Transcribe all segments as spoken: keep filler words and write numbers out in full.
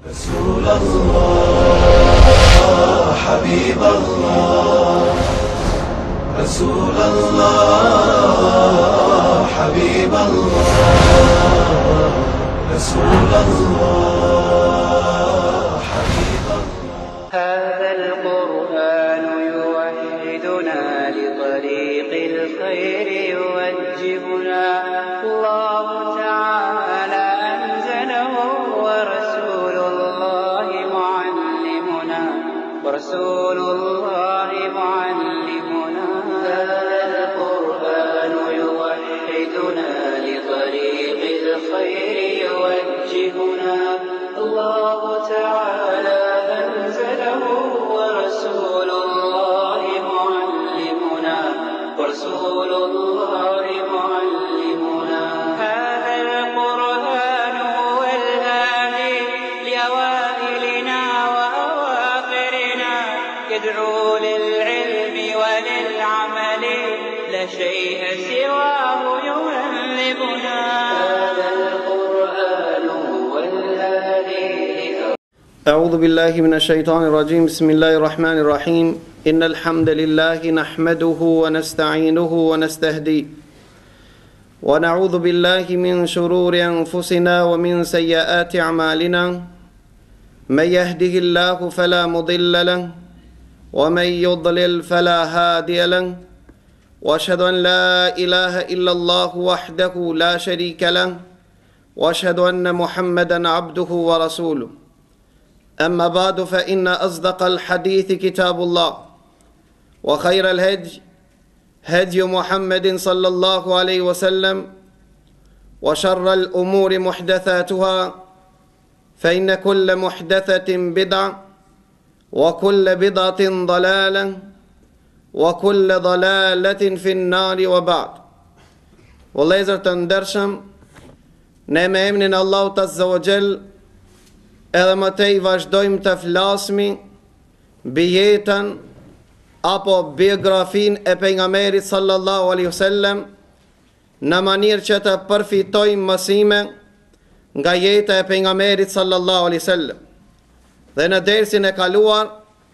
رسول الله حبيب الله رسول الله حبيب الله رسول الله حبيب الله. هذا القرآن يوحدنا لطريق الخير يوجهنا الله تعالى أنزله ورسول الله معلمنا ورسول الله معلمنا. هذا القرآن يوحدنا لطريق الخير يوجهنا الله تعالى أنزله ورسول الله معلمنا ورسول الله معلمنا. هذا القرآن هو الهادي لأوائلنا وأواخرنا يدعو للعلم وللعمل لا شيء سواه يهذبنا. هذا القرآن هو الهادي. أعوذ بالله من الشيطان الرجيم. بسم الله الرحمن الرحيم. إن الحمد لله نحمده ونستعينه ونستهديه ونعوذ بالله من شرور أنفسنا ومن سيئات أعمالنا. من يهده الله فلا مضل له ومن يضلل فلا هادي له وأشهد أن لا إله إلا الله وحده لا شريك له وأشهد أن محمدا عبده ورسوله. أما بعد فإن أصدق الحديث كتاب الله وخير الهدي هدي محمد صلى الله عليه وسلم وشر الأمور محدثاتها فإن كل محدثة بدعة وكل بدعة ضلالة وكل ضلالة في النار وبعد. والليزر تندرشم نعم من الله عز وجل. Edhe më tej vazhdojmë të flasmi mbi jetën apo biografin e pejgamberit sallallahu alaihi wasallam në mënyrë që të përfitojmë mësime nga jeta e pejgamberit sallallahu alaihi wasallam. Dhe në dersin e kaluar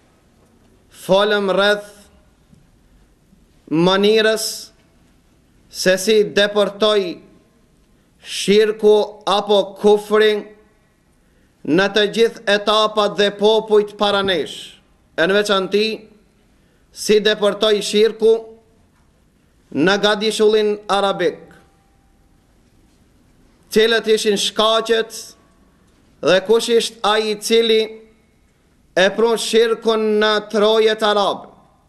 folëm rreth mënyrës se si deportoi shirku apo kufrin në të gjithë etapat dhe popujt para nesh, e në veçanti si deportoi shirku në gadishullin arabik, cilët ishin shkaqet dhe kush isht ai i cili e pron shirkun në trojet arabe,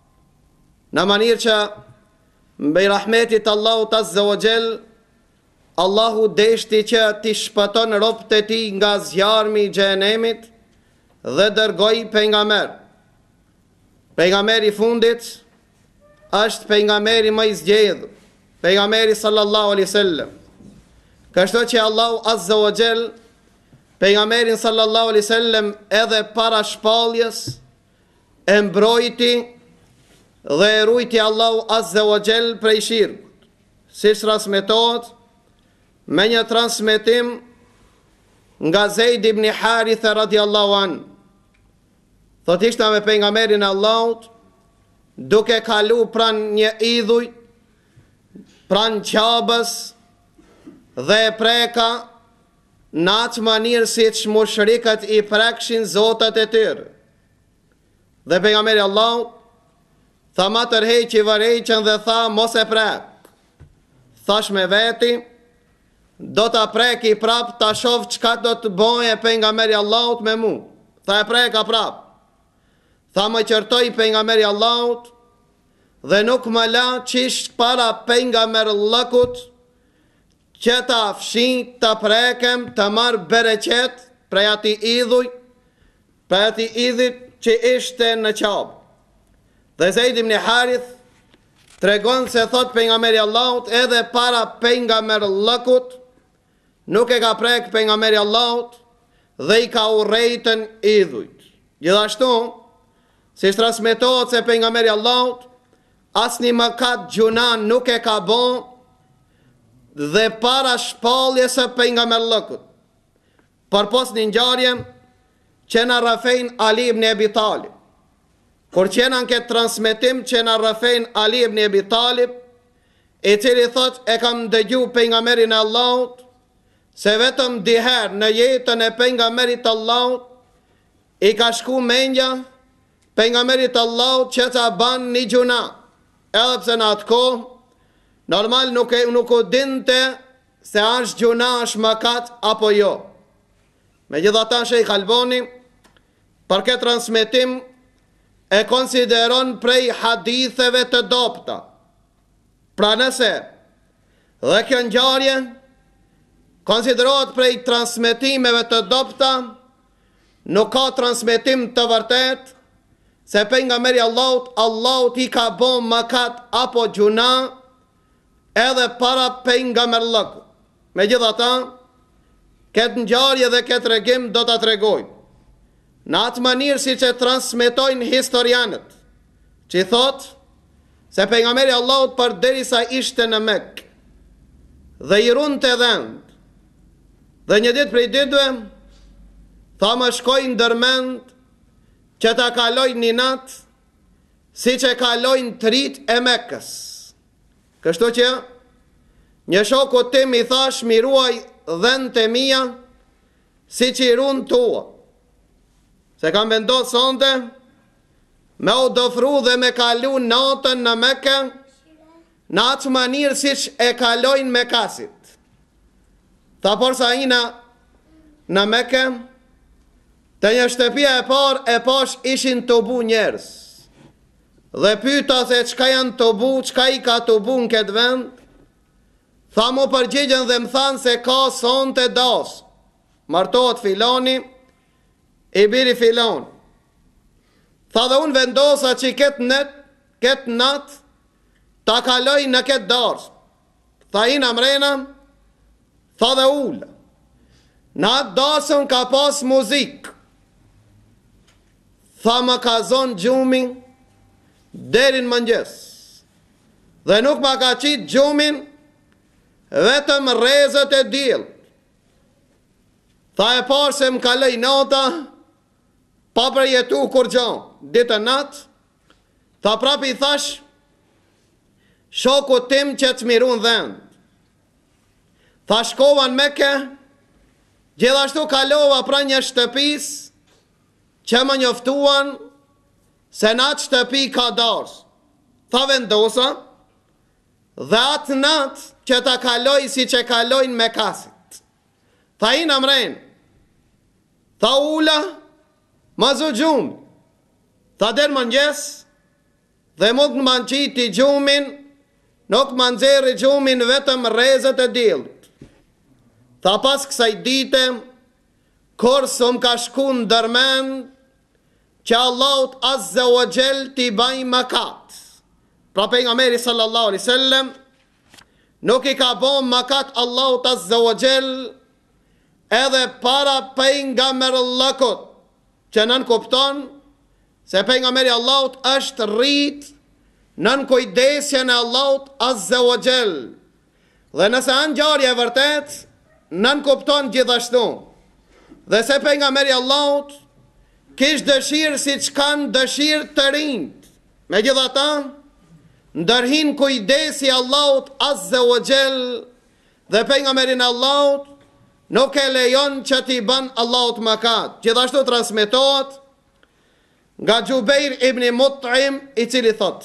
në mënyrë që mbej rahmetit Allahut azza wa jall Allahu deshti që t'i shpëton robët e tij nga zjarmi i xhenemit dhe dërgoi pejgamber. Pejgamberi i fundit është pejgamberi më i zgjedhur, pejgamberi sallallahu alaihi wasallam. Kështu që Allahu azza wa jall pejgamberin sallallahu alaihi wasallam edhe para shpalljes e mbrojti dhe e ruajti Allahu azza wa jall prej shirkut, siç transmetohet me një transmetim nga Zeid ibn Haritha radiallahu an. Thot ishta me pejgamberin Allahut duke kalu pran një idhuj, pran Qabës dhe e preka në atë mënyrë si që mushrikët i prekshin zotat e tyre. Dhe pejgamberi Allahut tha ma tërhej që i vërejqen dhe tha mos e prek. Thash me veti, do ta preki prap, ta shoh çka do të bëjë pejgamberi Allahut me mu. Tha e preka prap. Tha më qërtoi pejgamberi Allahut dhe nuk më la qish para pejgamberllëkut që ta fshin, ta prekem, ta marr bereqet prej atij idhuj, prej atij idhit që ishte në Qabë. Dhe Zeid ibn Harith tregon se thot pejgamberi Allahut edhe para pejgamberllëkut nuk e ka prek pejgamberi Allahut dhe i ka urrejtën idhujt. Gjithashtu, si transmetohet se pejgamberi Allahut asni mëkat gjuna nuk e ka bon dhe para shpalljes së pejgamberllëkut. Por pos një ngjarje që në rrafejnë Ali ibn Abi Talib. Kur që në këtë transmitim që në rrafejnë Ali ibn Abi Talib, i cili thot e kam dëgju pejgamberin e Allahut, se vetëm diher në jetën e pejgamberit Allahut, i ka shku mendja pejgamberit Allahut që ta ban një gjuna, edhe pse në atë kohë, normal nuk e nuk u dinte se është gjuna, është mëkat apo jo. Megjithatë Sheikh Albani për këtë transmetim e konsideron prej haditheve të dobta. Pra nëse dhe kjo ngjarje konsiderohet prej transmetimeve të dobta, nuk ka transmetim të vërtet se pejgamberi Allahut, Allahut i ka bën mëkat apo gjuna edhe para pejgamberllëkut. Megjithatë, këtë ngjarje dhe këtë tregim do ta tregoj në atë mënyrë si që transmetojnë historianët, që thot se pejgamberi Allahut përderisa ishte në Mekë dhe i runte dhënd, dhe një ditë prej ditëve tha më shkoj ndërmend që ta kaloj një natë si që kalojnë trit e Mekës. Kështu që një shoku tim i thash miruaj dhënë të mia si që i runë tua, se kam vendosur sonte me u dofru dhe me kalu natën në Mekë në atë mënyrë si që e kalojnë Mekasit. Tha por sa ina në Mekë, të një shtëpia e par e pash ishin të bu njerës, dhe pyta se qka janë të bu, qka i ka të bu në këtë vend. Tha mu përgjigjen dhe më thanë se ka sonte das, martohet filoni, i biri filon. Tha dhe unë vendosa që këtë net, këtë nat, ta kaloj në këtë dars. Tha i në mrena, tha dhe ullë. Në atë darsën ka pas muzik. Tha më ka zonë gjumin, derin mëngjes. Dhe nuk më ka qitë gjumin, vetëm rrezët e diell. Tha e parë se më kaloj nata, pa përjetu kur gjon, ditë natë. Tha prap i thash, shoku tim që të mirun dhënd. Tha shkova në Mekë, gjithashtu kalova pra një shtëpis, që më njoftuan, se në atë shtëpi ka dars. Tha vendosa, dhe atë natë që ta kaloj si që kalojnë Mekasit. Tha i në mrenë, tha ula, ma zu gjumë, tha der mëngjes, dhe mund në manqiti gjumin, nuk më nxerri gjumin vetëm rrezët e dillit. Tha pas kësaj dite, kur së më ka shku në dërmen, që Allahut Azza wa Jell t'i baj mëkat. Pra pejgamberi sallallahu alaihi wasallam nuk i ka bon mëkat Allahut Azza wa Jell edhe para pejgamberllëkut, që nën kupton se pejgamberi Allahut është rrit nën kujdesjen e Allahut Azza wa Jell. Dhe nëse anë ngjarje e vërtet, nën kupton gjithashtu. Dhe se pejgamberi Allahut kish dëshirë si që kanë dëshirë të rinjt. Megjithatë, ndërhin kujdesi Allahut Azza wa Jell dhe pejgamberin Allahut nuk e lejon që t'i bën Allahut mëkat. Gjithashtu transmetohet nga Jubeir ibn Mut'im, i cili thot: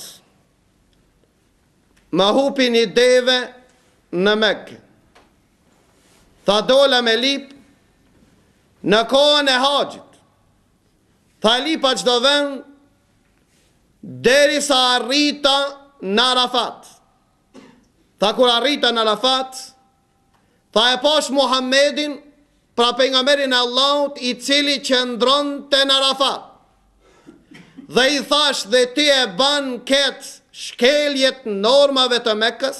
ma hupi një deve në Mekë. Tha dola me lip në kohën e haxhit. Tha lipa çdo vend deri sa arrita në Arafat. Tha kur arrita në Arafat, tha e pash Muhammedin, pra pejgamberin e Allahut, i cili qëndronte në Arafat. Dhe i thash, dhe ti e ban këtë shkeljet normave të Mekës?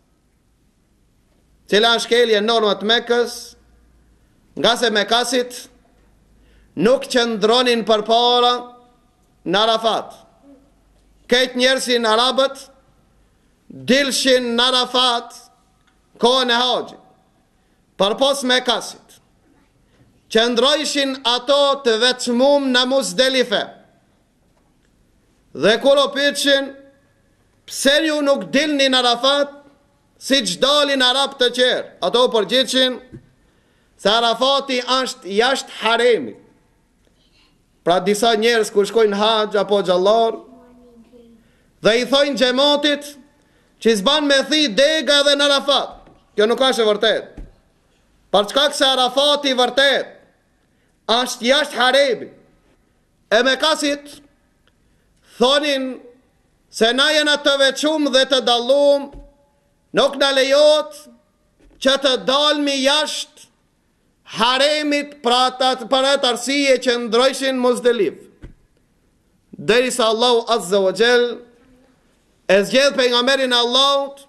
Cila shkelje normat të Mekës? Nga se Mekasit nuk qëndronin përpara në Arafat. Këtë njerësin arabët dilshin në Arafat kohën e haxhit, përpos Mekasit. që ndrojshin ato të veçmum në Muzdelife. Dhe kur o pyetshin, pse ju nuk dilni në Arafat, si që dalin Arab të qerë? Ato përgjigjeshin se Arafati është jashtë haremit. Pra disa njerëz kur shkojnë haxh apo xhallar, dhe i thojnë xhamatit që s'ban me thi dega dhe në Arafat. Kjo nuk është e vërtet. Për çka se Arafati vërtet është jashtë haremit. E me kasit thonin se na jena të veçum dhe të dallum, nuk na lejohet që të dalmi jashtë haremit pra për atë arsye që ndrojshin Muzdelif. Derisa Allahu Azza wa Jall e zgjedh pejgamberin e Allahut,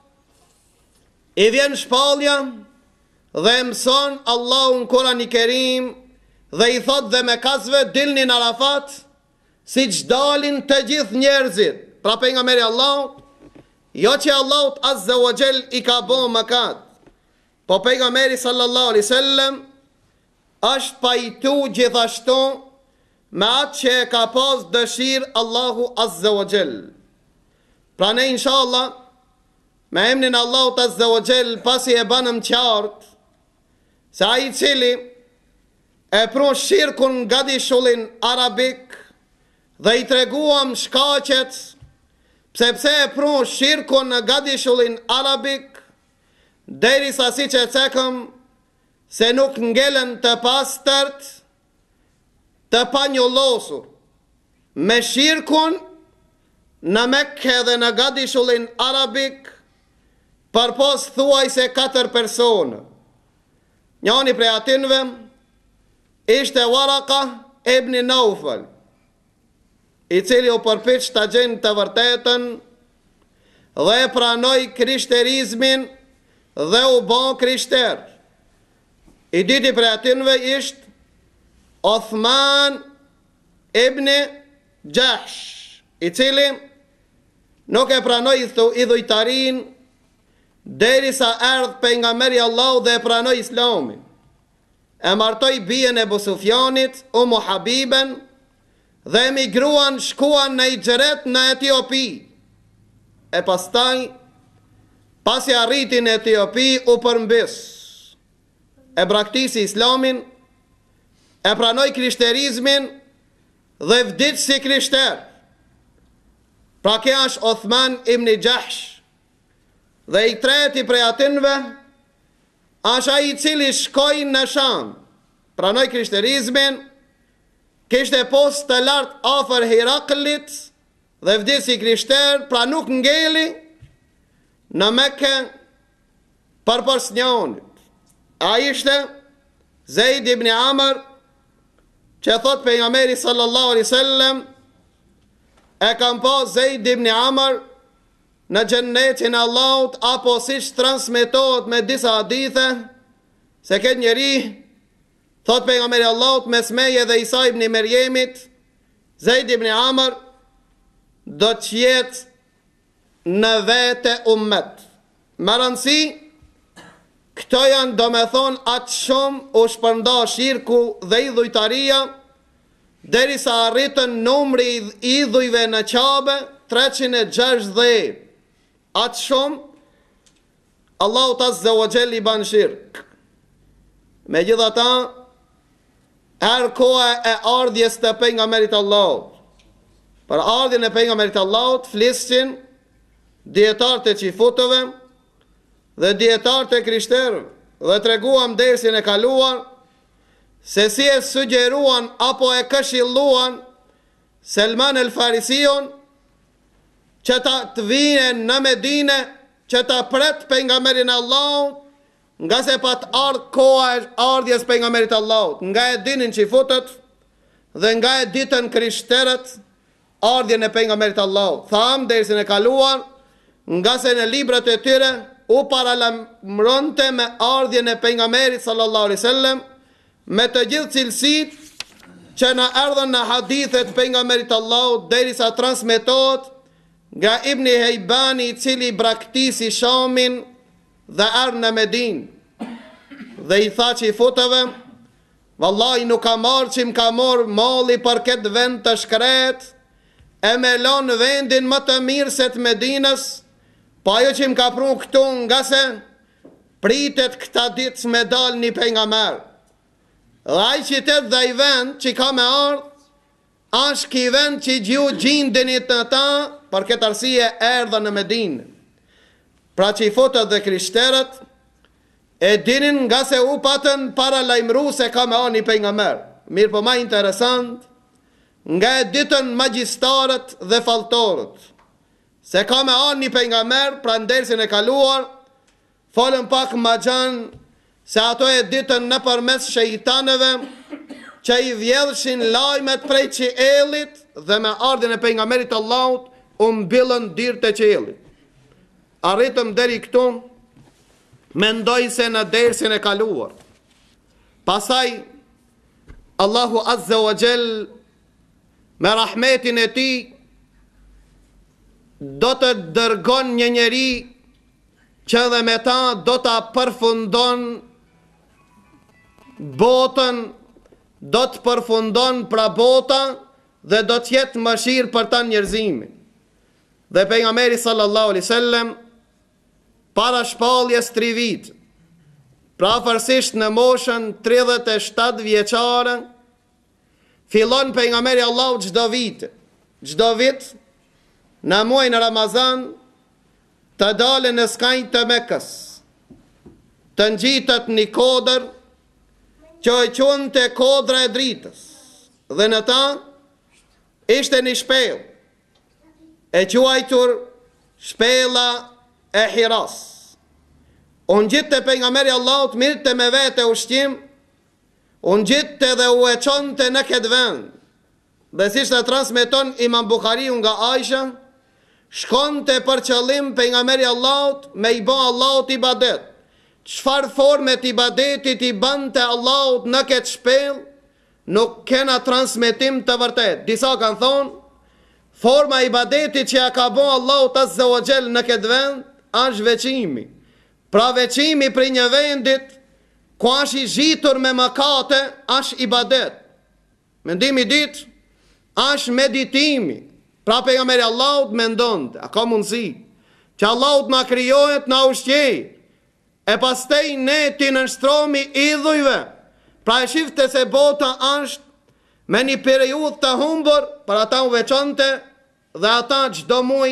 i vjen shpallja dhe mëson Allahu në Kur'an i Kerim dhe i thot dhe me kasve dilni në Arafat si që dalin të gjithë njerëzit. Pra pejgamberi Allahut, jo që Allahut Azza wa Jall i ka bo mëkat, po pejgamberi sallallahu alaihi wasallam është pajtu gjithashtu me atë që e ka pas dëshirë Allahu Azza wa Jall. Pra ne inshallah, me emnin Allahu Azza wa Jall, pasi e banëm qartë, se a i cili e pron shirkun nga dishullin arabik dhe i treguam shkaqet pse pse e pron shirkun nga dishullin arabik, derisa si që cekëm se nuk ngelen të pastërt, të panjollosur me shirkun në Mekke dhe në gadishullin arabik për pos thuaj se katër personë. Njani prej atinve ishte Waraka ibn Naufal, i cili u përpiq të gjenë të vërtetën dhe pranoj krishterizmin dhe u bon krishter. I diti prej atinve ishte Othman ibn Jahsh, i cili nuk e pranoj idhujtarin derisa erdh pejgamberi Allahu dhe e pranoj Islamin. E martoi bijen e Abu Sufjanit, Umu Habiben, dhe emigruan, shkuan në Hijret në Etiopi. E pastaj, pasi arritin në Etiopi, u përmbys. E braktisi Islamin, e pranoj krishterizmin dhe vdiq si krishter. Pra kja është Othman ibn Jahsh. Dhe i treti prej atinve është ai i cili shkoi në Sham, pranoj krishterizmin, kishte post të lartë afër Heraklit dhe vdiq si krishter, pra nuk ngeli në Mekke për përsnjonit. A ishte Zeid ibn Amr, që thot pejgamberi sallallahu alaihi wasallam, e kam pa Zeid ibn Amr në gjennetin Allahut, apo si që transmitohet me disa hadithe, se këtë njeri, thot pejgamberi Allahut, me Smeje dhe Isa ibn Merjemit, Zeid ibn Amr, do të jetë në vete ummet. Më rëndësi, këto janë do me thonë atë shumë u shpërnda shirku dhe idhujtaria, derisa arritën numri idhujve në Qabe, treqind e gjashtëdhjetë. Atë shumë, Allahu Azza wa Jall i ban shirk. Me gjitha ta, erë koha e ardhjes të pejgamberit Allahut. Për ardhjen e pejgamberit Allahut, flissin dietarët e qifutëve dhe dietarët e krishterëve, dhe treguam dersin e kaluar se si e sugjeruan apo e këshilluan Selman el Farision që ta të vine në Medine, që ta pret pejgamberin Allahut, nga se pat ardh koha e ardhjes pejgamberit Allahut, nga e dinin qifutët dhe nga e ditën krishterët ardhjen e pejgamberit Allahut. Tham dersin e kaluar, nga se në librat e tyre u paralamronte me ardhjen e pejgamberit sallallahu alaihi wasallam, me të gjithë cilësitë që na erdhën në hadithet pejgamberit Allahut, derisa transmetohet nga Ibn Hejbani, i cili braktisi Shamin dhe ardhë në Medinë, dhe i tha qifutëve, Vallai nuk ka marrë që më ka morë mali për këtë vend të shkret, e me lonë vendin më të mirë se të Medinës, po ajo që më ka pru këtu nga se pritet këta ditë me dal një pejgamber. Dhe ai qytet dhe i vend që ka me ardhë, është ki vend që gju gjindinit në ta, për këtë arsye erdha në Medinë. Pra që i fotët dhe krishterët, e dinin nga se u patën para lajmëru se ka me ardhë një pejgamber. Mirë po ma interesant, nga e ditën magjistarët dhe faltorët, se ka me ardhë një pejgamber, pra ndersin e kaluar, folën pak ma gjanë, se ato e ditën në përmes shejtanëve, që i vjedhshin lajmet prej qiellit, dhe me ardhin e pejgamberit Allahut, u mbyllën dirët e qiellit. Arritëm deri këtu, mendoj se në dersin e kaluar. Pasaj, Allahu Azza wa Jell, me rahmetin e ti, do të dërgon një njeri, që dhe me ta do të përfundon botën, do të përfundon pra bota, dhe do të jetë mëshirë për ta njerëzimin. Dhe pejgamberi sallallahu alaihi wasallam, para shpalljes tri vit, pra afërsisht në moshën tridhjet e shtatë vjeçare, fillon pejgamberi Allahu çdo vit, çdo vit në muajin Ramazan të dalë në skajnë të Mekës, të ngjitet një kodër që e quante kodra e dritës, dhe në ta ishte një shpellë e quajtur shpella e Hiras. Unë gjitë të pejgamberi Allahut mirë të me vete ushqim, unë gjitë të dhe u e qonte në këtë vend, dhe si shtë transmeton Imam Bukhariu nga Aisha, shkonte për qëllim pejgamberi Allahut me i bën Allahut ibadet. Çfarë formet ibadetit i bante Allahut në këtë shpellë, nuk kena transmetim të vërtet. Disa kanë thonë, forma ibadetit që ja ka bën Allahut Azza wa Jell në këtë vend, është veçimi. Pra veçimi për një vendit, ku është i zhitur me mëkate, është ibadet. Mendimi ditë, është meditimi. Pra pejgamberi Allahut mendonte, a ka mundësi që Allahut na krijohet na ushqej, e pastaj ne ti nënshtromi idhujve. Pra e shifte se bota është me një periudhë të humbur, për ata u veçonte, dhe ata çdo muaj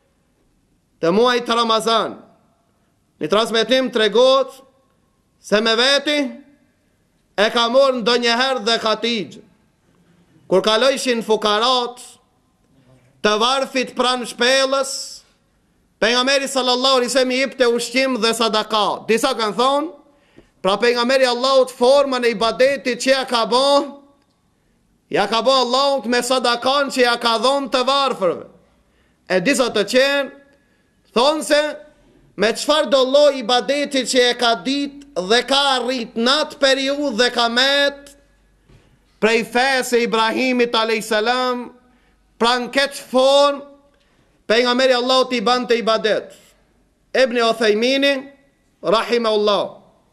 të muajit të Ramazan. Një transmetim tregohet se me veti e ka morë ndonjëherë dhe Hatixh, kur kalojshin fukarat të varfit pranë shpellës, pejgamberi sallallahu alaihi wasallam i jepte ushqim dhe sadaka. Disa kanë thonë, pra pejgamberi Allahut formën e ibadetit që ja ka bën, ja ka bën Allahut me sadakan që ja ka dhënë të varfërve. E disa të qenë thonë se me çfarë do lloj ibadeti që e ka ditë dhe ka arrit në atë periudhë dhe ka met prej fesë e Ibrahimit alayhis salam, pra në këtë formë, pejgamberi Allahut i bante ibadet. Ibn Uthaymini, rahimahullah,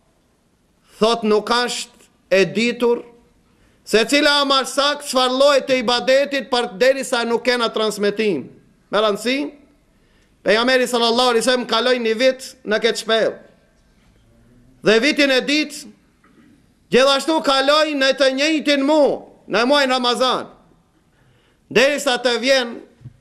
thot nuk është e ditur se cila është saktë çfarë lloj të ibadetit për derisa nuk kena transmetim. Me rëndësi, pejgamberi sallallahu alaihi wasallam kaloi një vit në këtë shpellë. Dhe vitin e ditë, gjithashtu kaloi në të njëjtin muaj, në muajin Ramazan. Derisa të vjen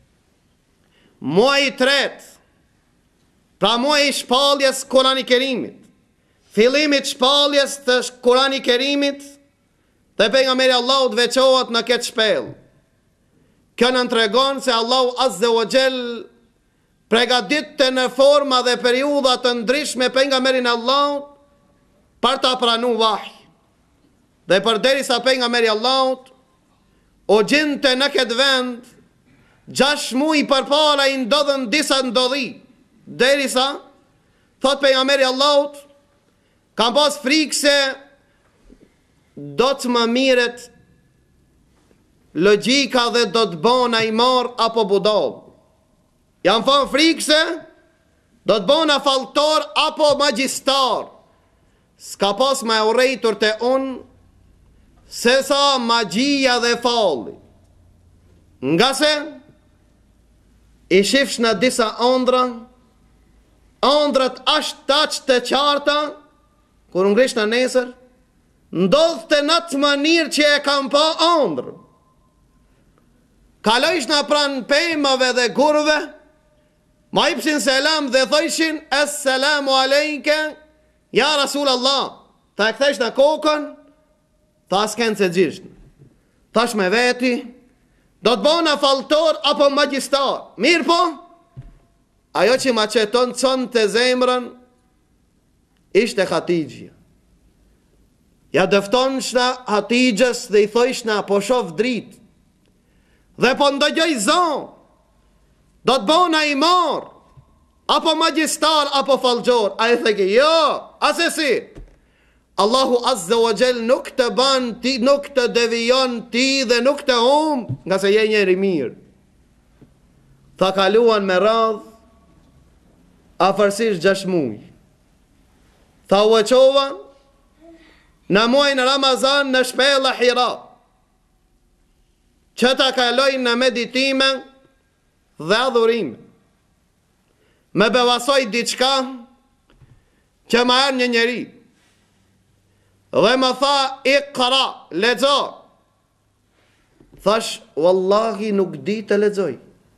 muaji i tretë, pra muaji i shpalljes Kurani Kerimit, fillimit shpalljes të Kurani Kerimit, dhe pejgamberi Allahut veçohet në këtë shpellë. Kjo në tregon se Allahu Azza wa Jell përgatitte në forma dhe periudha të ndryshme pejgamberin Allahut për ta pranuar vahy. Dhe përderisa pejgamberi Allahut o gjinte në këtë vend, gjash muaj përpara i ndodhen disa ndodhi, derisa, thot pejgamberi Allahut, kam pas frikë se do të më miret logjika dhe do të bona i marë apo budal. Jam fan frikë se do të bona faltor apo magjistar. S'ka pas me urejtur të unë se sa magjia dhe falli. Nga se i shifsh në disa ëndra, ëndrat ashtë taq të qarta, kur ngrish në nesër, ndodh të në të mënirë që e kam pa ëndrë. Kalojsh në pranë pejmave dhe gurve, ma i pëshin selam dhe thojshin, Esselamu alejke, ja Rasul Allah. Ta e këthesh në kokën, ta s'ken se gjisht. Tash me veti, do të bona faltor apo magjistar. Mirë po, ajo që ma qeton cënë të zemrën, ishte Hatijja. Ja dëfton shna Hatijgjës dhe i thojsh na po shof drit. Dhe po ndëgjoj zonë, do të bona i marë, apo magjistar, apo falgjor. A i theke, jo, asesi. Allahu Azza wa Jell nuk të ban ti, nuk të devijon ti dhe nuk të hum, nga se je njeri mirë. Tha kaluan me radh, afërsisht gjash muj. Tha ueqova, në muajnë Ramazan në shpela Hira, që ta kalojnë në meditime dhe adhurime. Me bevasoj diçka që ma erë një njeri. Dhe më tha, Iqra, lexo. Thash, wallahi nuk di të lexoj.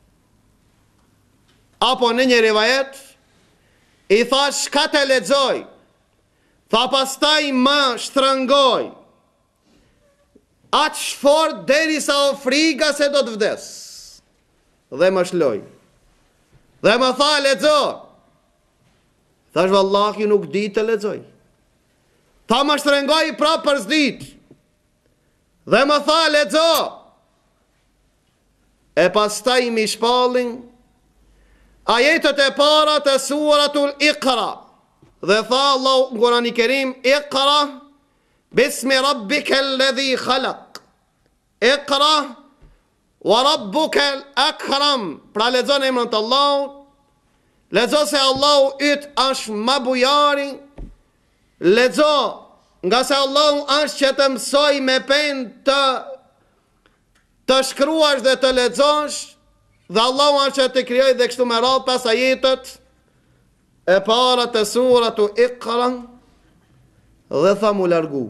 Apo në një rivajet, i thash, ka të lexoj. Tha pastaj më shtrëngoj. Atë shfort deri sa o friga se do të vdes. Dhe më shloj. Dhe më tha, lexo. Thash, wallahi nuk di të lexoj. Tha më shtrëngoj pra për zdit. Dhe më tha, lexo. E pastaj mi shpallin ajetet e para të suratul Iqra. Dhe tha Allah në Kur'anin Kerim, Iqra bismi rabbika alladhi khalaq. Iqra wa rabbuka al-akram. Pra lexo në emrin të Allahut. Lexo se Allahu yt është më bujari. Lexo nga se Allahu është që të mësoj me pen të të shkruash dhe të lexosh, dhe Allahu është që të krijoj dhe kështu me radhë pas ajetet e para të suratu Iqra, dhe tha mu largu.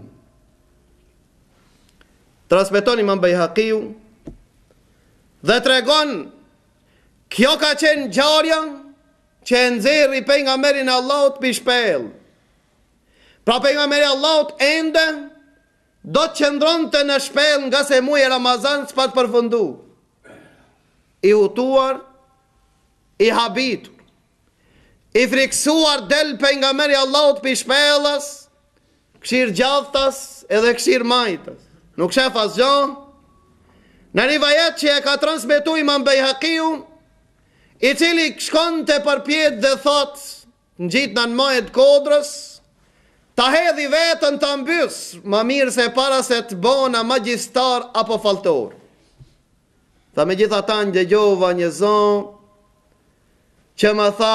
Transmeton Imam Bejhaqiu dhe tregon, kjo ka qenë ngjarja që e nxerri pejgamberin e Allahut pi shpellë. Pra pejgamberi i Allahut ende do të qëndronte në shpellë nga se muaji Ramazan s'pa të përfundu. I hutuar, i habitur, i friksuar del pejgamberi i Allahut pi shpellës, këshir gjaftas edhe këshir majtës. Nuk shef asgjë. Në rivajet që e ka transmetu Imam Bejhaqiu, i cili shkonte përpjet dhe thot, në gjitë në majt kodrës, ta hedhi vetën të mbys, më mirë se para se të bona magjistar apo faltor. Tha me gjitha ta në gjëgjova një zonë, që më tha,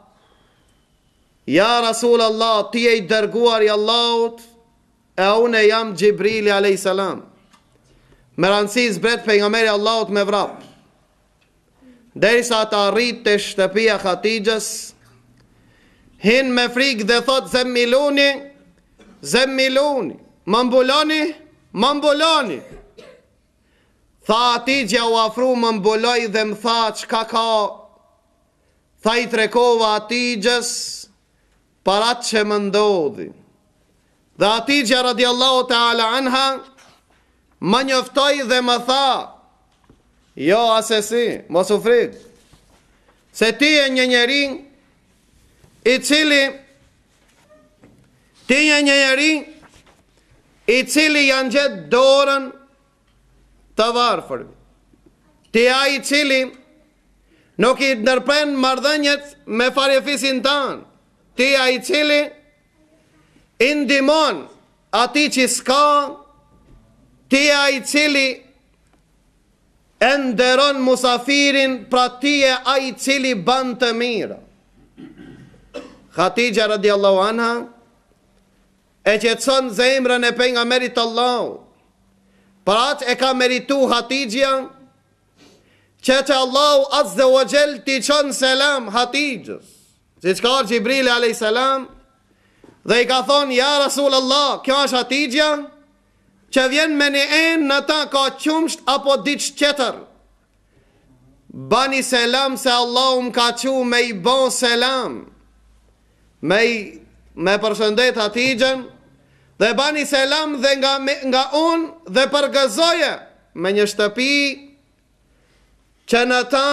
ja Rasul Allah, ti e i dërguar i Allahut, e une jam Gjibrili alayhis salam. Me rëndësi zbret pejgamberi Allahut me vrap. Derisa ta arrit të shtëpia Hatijgjës, hin me frikë dhe thot, zemmiluni, zemmiluni, më mbuloni, më mbuloni. Tha Hatijgja u afru më mbuloj dhe më tha, qka ka? Tha i trekova Hatijgjës, parat që më ndodhi. Dhe Hatijgja radiallahu ta'ala anha, më njoftoj dhe më tha, jo asesi, mos u frikë, se ti e një njeri i cili ti e një njeri i cili janë gjetë dorën të varfër. Ti a i cili nuk i ndërpren mardhënjet me farjefisin tanë. Ti a i cili i ndimon ati që s'ka. Ti a i cili e nderon musafirin, pra ti e a i cili ban të mira. Hatijgja radiallahu anha e qetson zemrën e pejgamberit Allahu, për atë e ka meritu Hatijja, që që Allahu azze wa gjell t'i qënë selam Hatijgjës, si që ka Gjibrili alayhis salam, dhe i ka thonë, ja Rasul Allah, kjo është Hatijja, që vjen me një enë në ta ka qumsht apo diç qëtër. Bani selam se Allahu më ka qu me i bon selam, me, me përshëndet Hatijgjën, dhe bani selam dhe nga, nga unë dhe përgëzoje me një shtëpi që në ta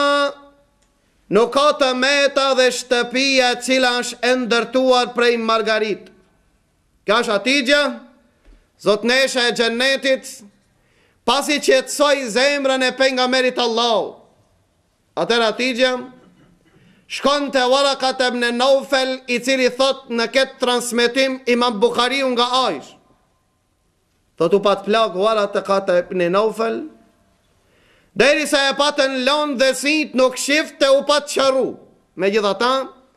nuk ka të meta dhe shtëpia cila është ndërtuar prej margarit. Ka është Hatijja, zotnesha e gjennetit, pasi që jetësoj zemrën e pejgamberit Allah. Atër Hatijja shkon të Warakat ibn Naufel, i cili thot në këtë transmetim Imam Bukhariu nga Aish. Thot u pat plak Warakat ibn Naufel, deri sa e patën lonë dhe sit nuk shifte u pat qaru. Me gjitha ta,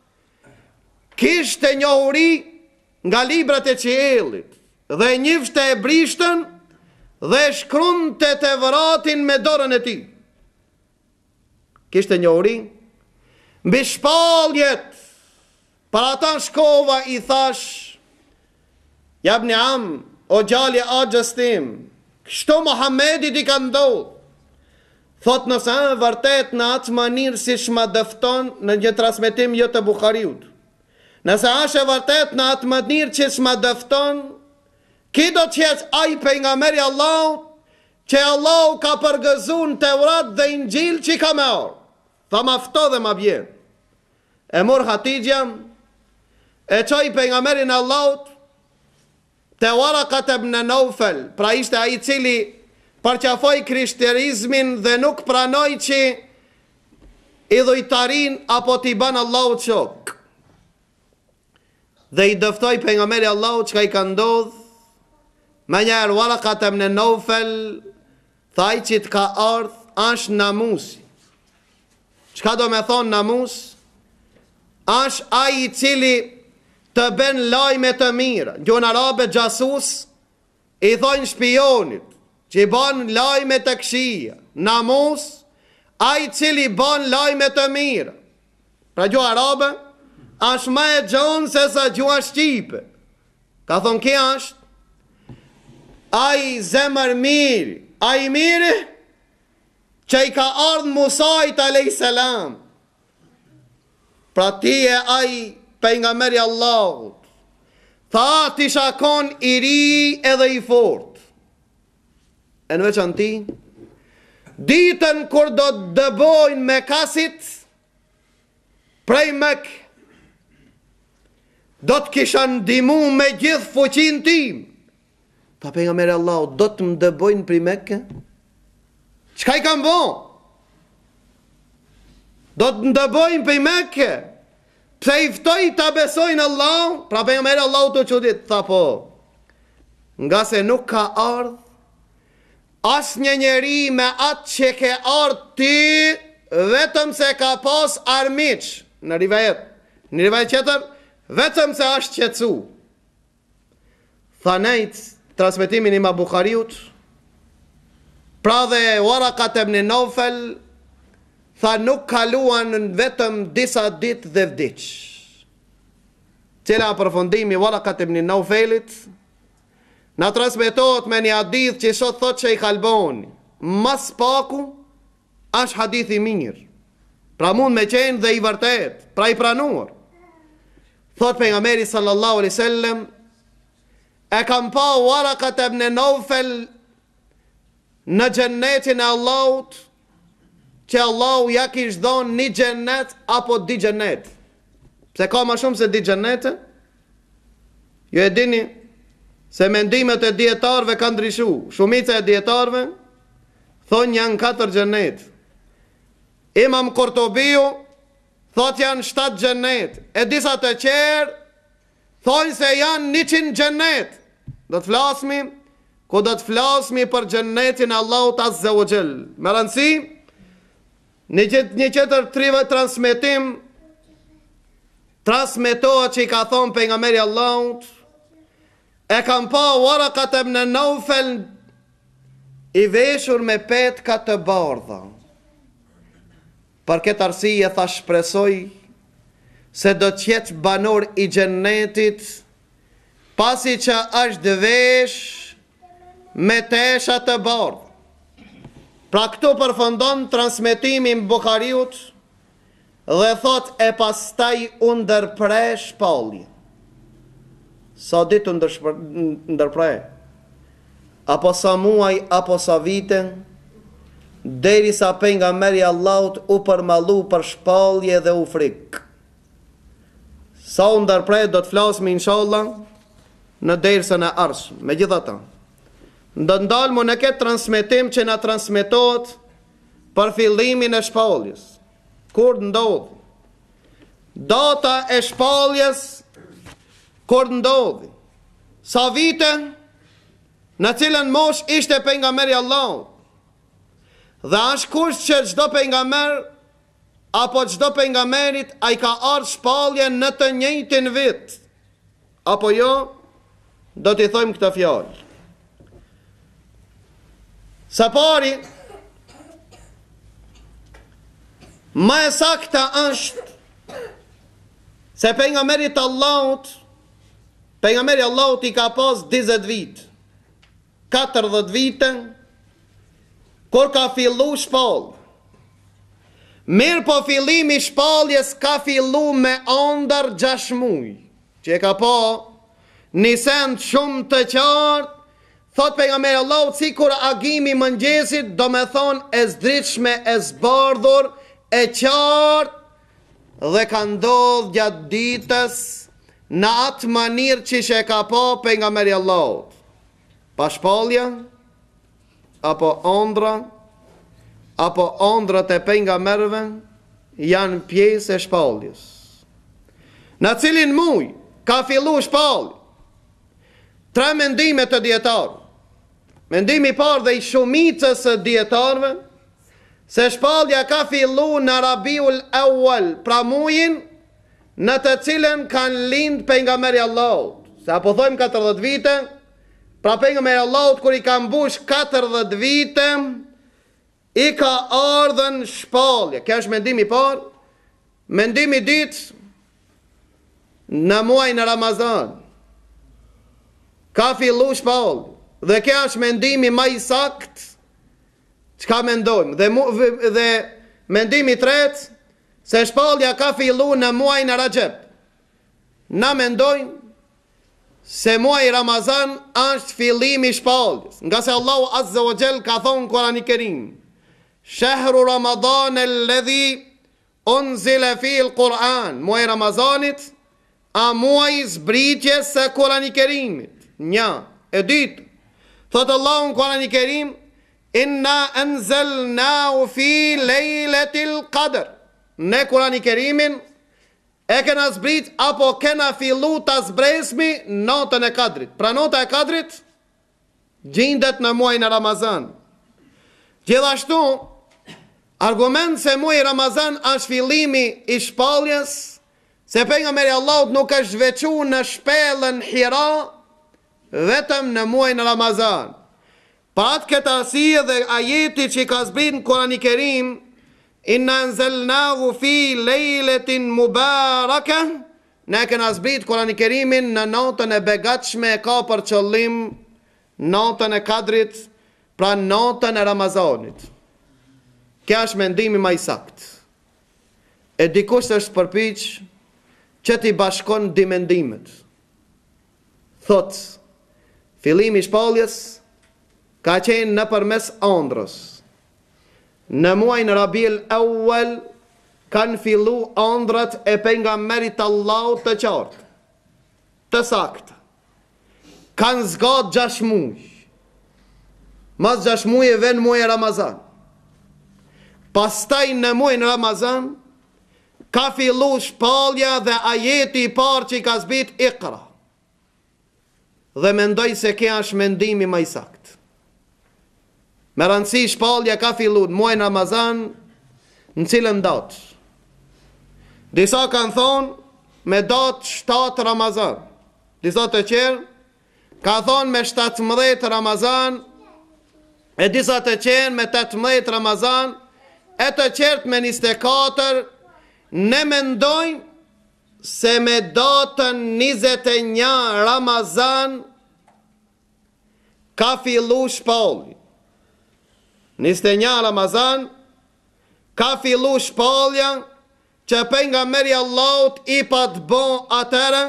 kishte njohuri nga librat e qiellit, dhe njifte e brishtën dhe shkrun të të vëratin me dorën e ti. Kishte njohuri, mbi shpaljet, për ata shkova i thash, jabni am, o gjali agjës tim, kështu Muhammedit i ka ndodhë. Thot nëse e vërtet në atë manirë si shma dëfton në një transmetim jo të Bukhariut. Nëse ashe vërtet në atë manirë që shma dëfton, ki do të jetë aj pejgamberi Allah, që Allah ka përgëzu në Teurat dhe Injil që i ka me orë. Tha ma fto dhe ma bjen. E mor Hatijja, e qoj pejgamberin Allah, te Warakat ibn Naufel, pra ishte ai cili përqafoj krishterizmin dhe nuk pranoj që i dhujtarin apo t'i ban Allahu të shok. Dhe i dëftoj pejgamberi Allahu që ka i ka ndodh, me njerë Warakat ibn Naufel, thaj që t'ka ardh është namusi. Qka do me thonë namus? Është ai i cili të ben lajme të mira. Gjuhën arabe gjasus, i thonë shpionit, që i ban lajme të këshia. Namus, ai i cili ban lajme të mira. Pra gjuhë arabe, është ma e gjonë se sa gjuhë shqipe. Ka thonë kja është, ai zemër miri, ai miri, që i ka ardhë Musait alayhis salam. Pra ti e ai pejgamberi Allahut. Tha ti shakon i ri edhe i fort. E në veçan ti, ditën kur do të dëbojnë me kasit, prej mek, do të kisha ndimu me gjithë fuqin tim. Tha pejgamberi Allahut, do të më dëbojnë prej mek? Qka i kam bo? Do të ndëbojnë për i Mekke. Pse i ftoj të besojnë Allah? Pra për mërë Allah të qudit. Tha po, nga se nuk ka ardh as një njeri me atë që ke ardh ti, vetëm se ka pas armiq. Në rivajet. Në rivajet qëtër, vetëm se ashtë qëtësu. Tha nejtë, transmetimin ima Bukhariut, pra dhe Warakat ibn Naufel, tha nuk kaluan në vetëm disa dit dhe vdiq. Cila përfundimi Warakat ibn Naufelit, na transmetohet me një hadith që sot thot që i kalboni. Mas paku, është hadith i mirë. Pra mund me qenë dhe i vërtet, pra i pranuar. Thot pejgamberi sallallahu alaihi wasallam, e kam pa Warakat ibn Naufel në gjennetin e Allahut, që Allahu ja kish dhonë një gjennet apo di gjennet. Pse ka ma shumë se di gjennet? Jo e dini se mendimet e dietarëve kanë ndryshu. Shumica e dietarëve thonë janë katër gjennet. Imam Kurtubiu thot janë shtatë gjennet. E disa të qerë thonë se janë njëqind gjennet. Do të flasmi ku do të flasmi për gjennetin Allahut Azza wa Jall. Me rëndësi, një, një qëtër trive transmitim, transmetohet që i ka thonë pejgamberi Allahut, e kam pa Warakat ibn Naufel i veshur me petka të bardha. Për këtë arsye tha shpresoj se do të jetë banor i xhennetit, pasi që është vesh me tesha të bardha. Pra këtu përfundon transmetimi në Buhariut dhe thot e pastaj u ndërprej shpallje. Sa ditë u ndërprej? Apo sa muaj, apo sa vite, derisa pejgamberi Allahut u përmallu për shpallje dhe u frik. Sa u ndërprej do të flasim inshallah në dersën e ardhshme. Megjithatë, do ndalmë në këtë transmetim që na transmetohet për fillimin e shpalljes. Kur ndodhi? Data e shpalljes kur ndodhi? Sa vite? Në cilën mosh ishte pejgamberi Allahut? Dhe është kush që çdo pejgamber apo çdo pejgamberit ai ka ardhur shpallje në të njëjtin vit? Apo jo? Do t'i thojmë këtë fjalë. Së pari, më e sakta është se pejgamberit Allahut, pejgamberi Allahut i ka pas njëzet vit, katërdhjetë vite, kur ka fillu shpallë. Mirë po fillimi shpalljes ka fillu me ëndër gjashtë muaj, që e ka pa një send shumë të qartë. Thot pejgamberi Allahut, sikur agimi mëngjesit, do me thonë e zdritshme, e zbardhur, e qartë, dhe ka ndodhur gjatë ditës në atë mënyrë që she ka pa pejgamberi Allahut. Pa shpallje, apo ëndra, apo ëndrat e pejgamberëve janë pjesë e shpalljes. Në cilin muaj ka fillu shpallje? Tre mendime të dietarëve. Mendimi i parë dhe i shumicës së dietarëve se shpallja ka fillu në Rabiul Awwal, pra muajin në të cilën kanë lind pejgamberi Allahut. Se apo thojmë katërdhjetë vite, pra pejgamberi Allahut kur i ka mbush katërdhjetë vite, i ka ardhën shpallje. Kjo është mendimi i parë. Mendimi i dytë, në muajin e Ramazan ka fillu shpallje. Dhe kjo është mendimi më i saktë çka mendojmë. Dhe, dhe mendimi i tretë, se shpallja ka fillu në muajin e Rajab. Na mendojmë se muaji Ramazan është fillimi i shpalljes. Nga se Allahu Azza wa Jall ka thonë në Kur'anin e Kerim: Shahru Ramadan alladhi unzila fihi al-Quran. Muaji Ramazanit a muaji zbritjes së Kur'anit e Kerimit. Një. E dytë, thotë Allahu në Kur'anin e Kerim: Inna anzalnahu fi lejletil qadr. Ne Kur'anin e Kerimin e kena zbrit apo kena fillu ta zbresmi natën e Kadrit. Pra nota e Kadrit gjendet në muajin e Ramazan. Gjithashtu, argument se muaji Ramazan është fillimi i shpalljes, se pejgamberi Allahut nuk është veçuar në shpellën Hira vetëm në muajin e Ramazan. Pa atë këtë arsye dhe ajeti që ka zbrit në Kur'anin e Kerim: Inna anzalnahu fi lejletin mubaraka, ne kena zbrit Kur'anin e Kerimin në natën e begatshme, e ka për qëllim natën e Kadrit, pra natën e Ramazanit. Kjo është mendimi më i saktë. E dikush është përpiq që t'i bashkon dy mendimet. Thot, fillimi i shpalljes ka qenë në përmes ëndrës. Në muajin Rabiul Awwal kanë fillu ëndrat e pejgamberit Allahut të qartë, të saktë. Kanë zgat gjashtë muaj. Mas gjashtë muaj e ven muaji Ramazan. Pastaj në muajin Ramazan ka fillu shpallja dhe ajeti i parë që i ka zbrit Iqra. Dhe mendoj se kjo është mendimi më i saktë. Me rëndësi shpallja ka fillu në muajin Ramazan në cilën datë. Disa kanë thonë me datë shtatë Ramazan. Disa të qerë ka thonë me shtatëmbëdhjetë Ramazan, e disa të qenë me tetëmbëdhjetë Ramazan, e të qertë me njëzet e katër, ne mendojmë se me datën njëzet e një Ramazan ka fillu shpallje. njëzet e një Ramazan ka fillu shpallja që pejgamberi Allahut i pat bon atëra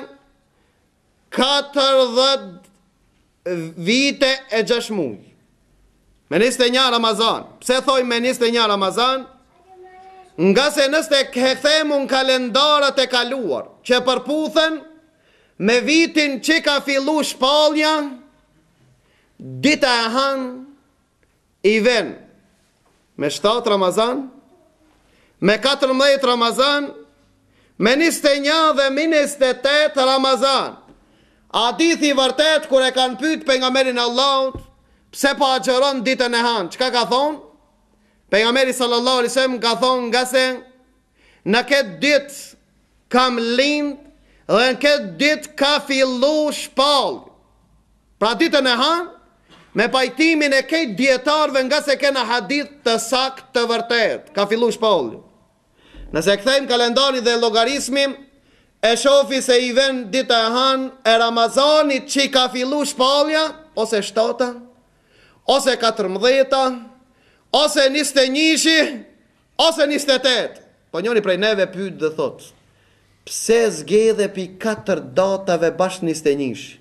katërdhjetë vite e gjashtë muaj. Me njëzet e një Ramazan. Pse thoj me njëzet e një Ramazan? Nga se nëste këthemu në kalendarat e kaluar, që përputhen me vitin që ka fillu shpallja, dita e hanë i ven me shtatë Ramazan, me katërmbëdhjetë Ramazan, me njëzet e një dhe me njëzet e tetë Ramazan. Hadithi vërtet, kur e kanë pyet pejgamberin Allahut, pse po agjeron ditën e hanë, çka ka thonë? Pejgamberi sallallahu alaihi wasallam ka thonë nga se në këtë ditë kam lind dhe në këtë ditë ka fillu shpallje. Pra ditën e hanë, me pajtimin e këtë dietarëve nga se kena hadith të saktë të vërtet, ka fillu shpallje. Nëse kthejmë kalendarin dhe llogarismin, e shofi se i ven dita e hanë e Ramazanit që ka fillu shpallja, ose shtata, ose katërmbëdhjeta, ose njëzet e njëshi, ose njëzet e tetë. Po njëri prej neve pyet dhe thot, pse zgjedhe pi katër datave bashkë njëzet e njëshi?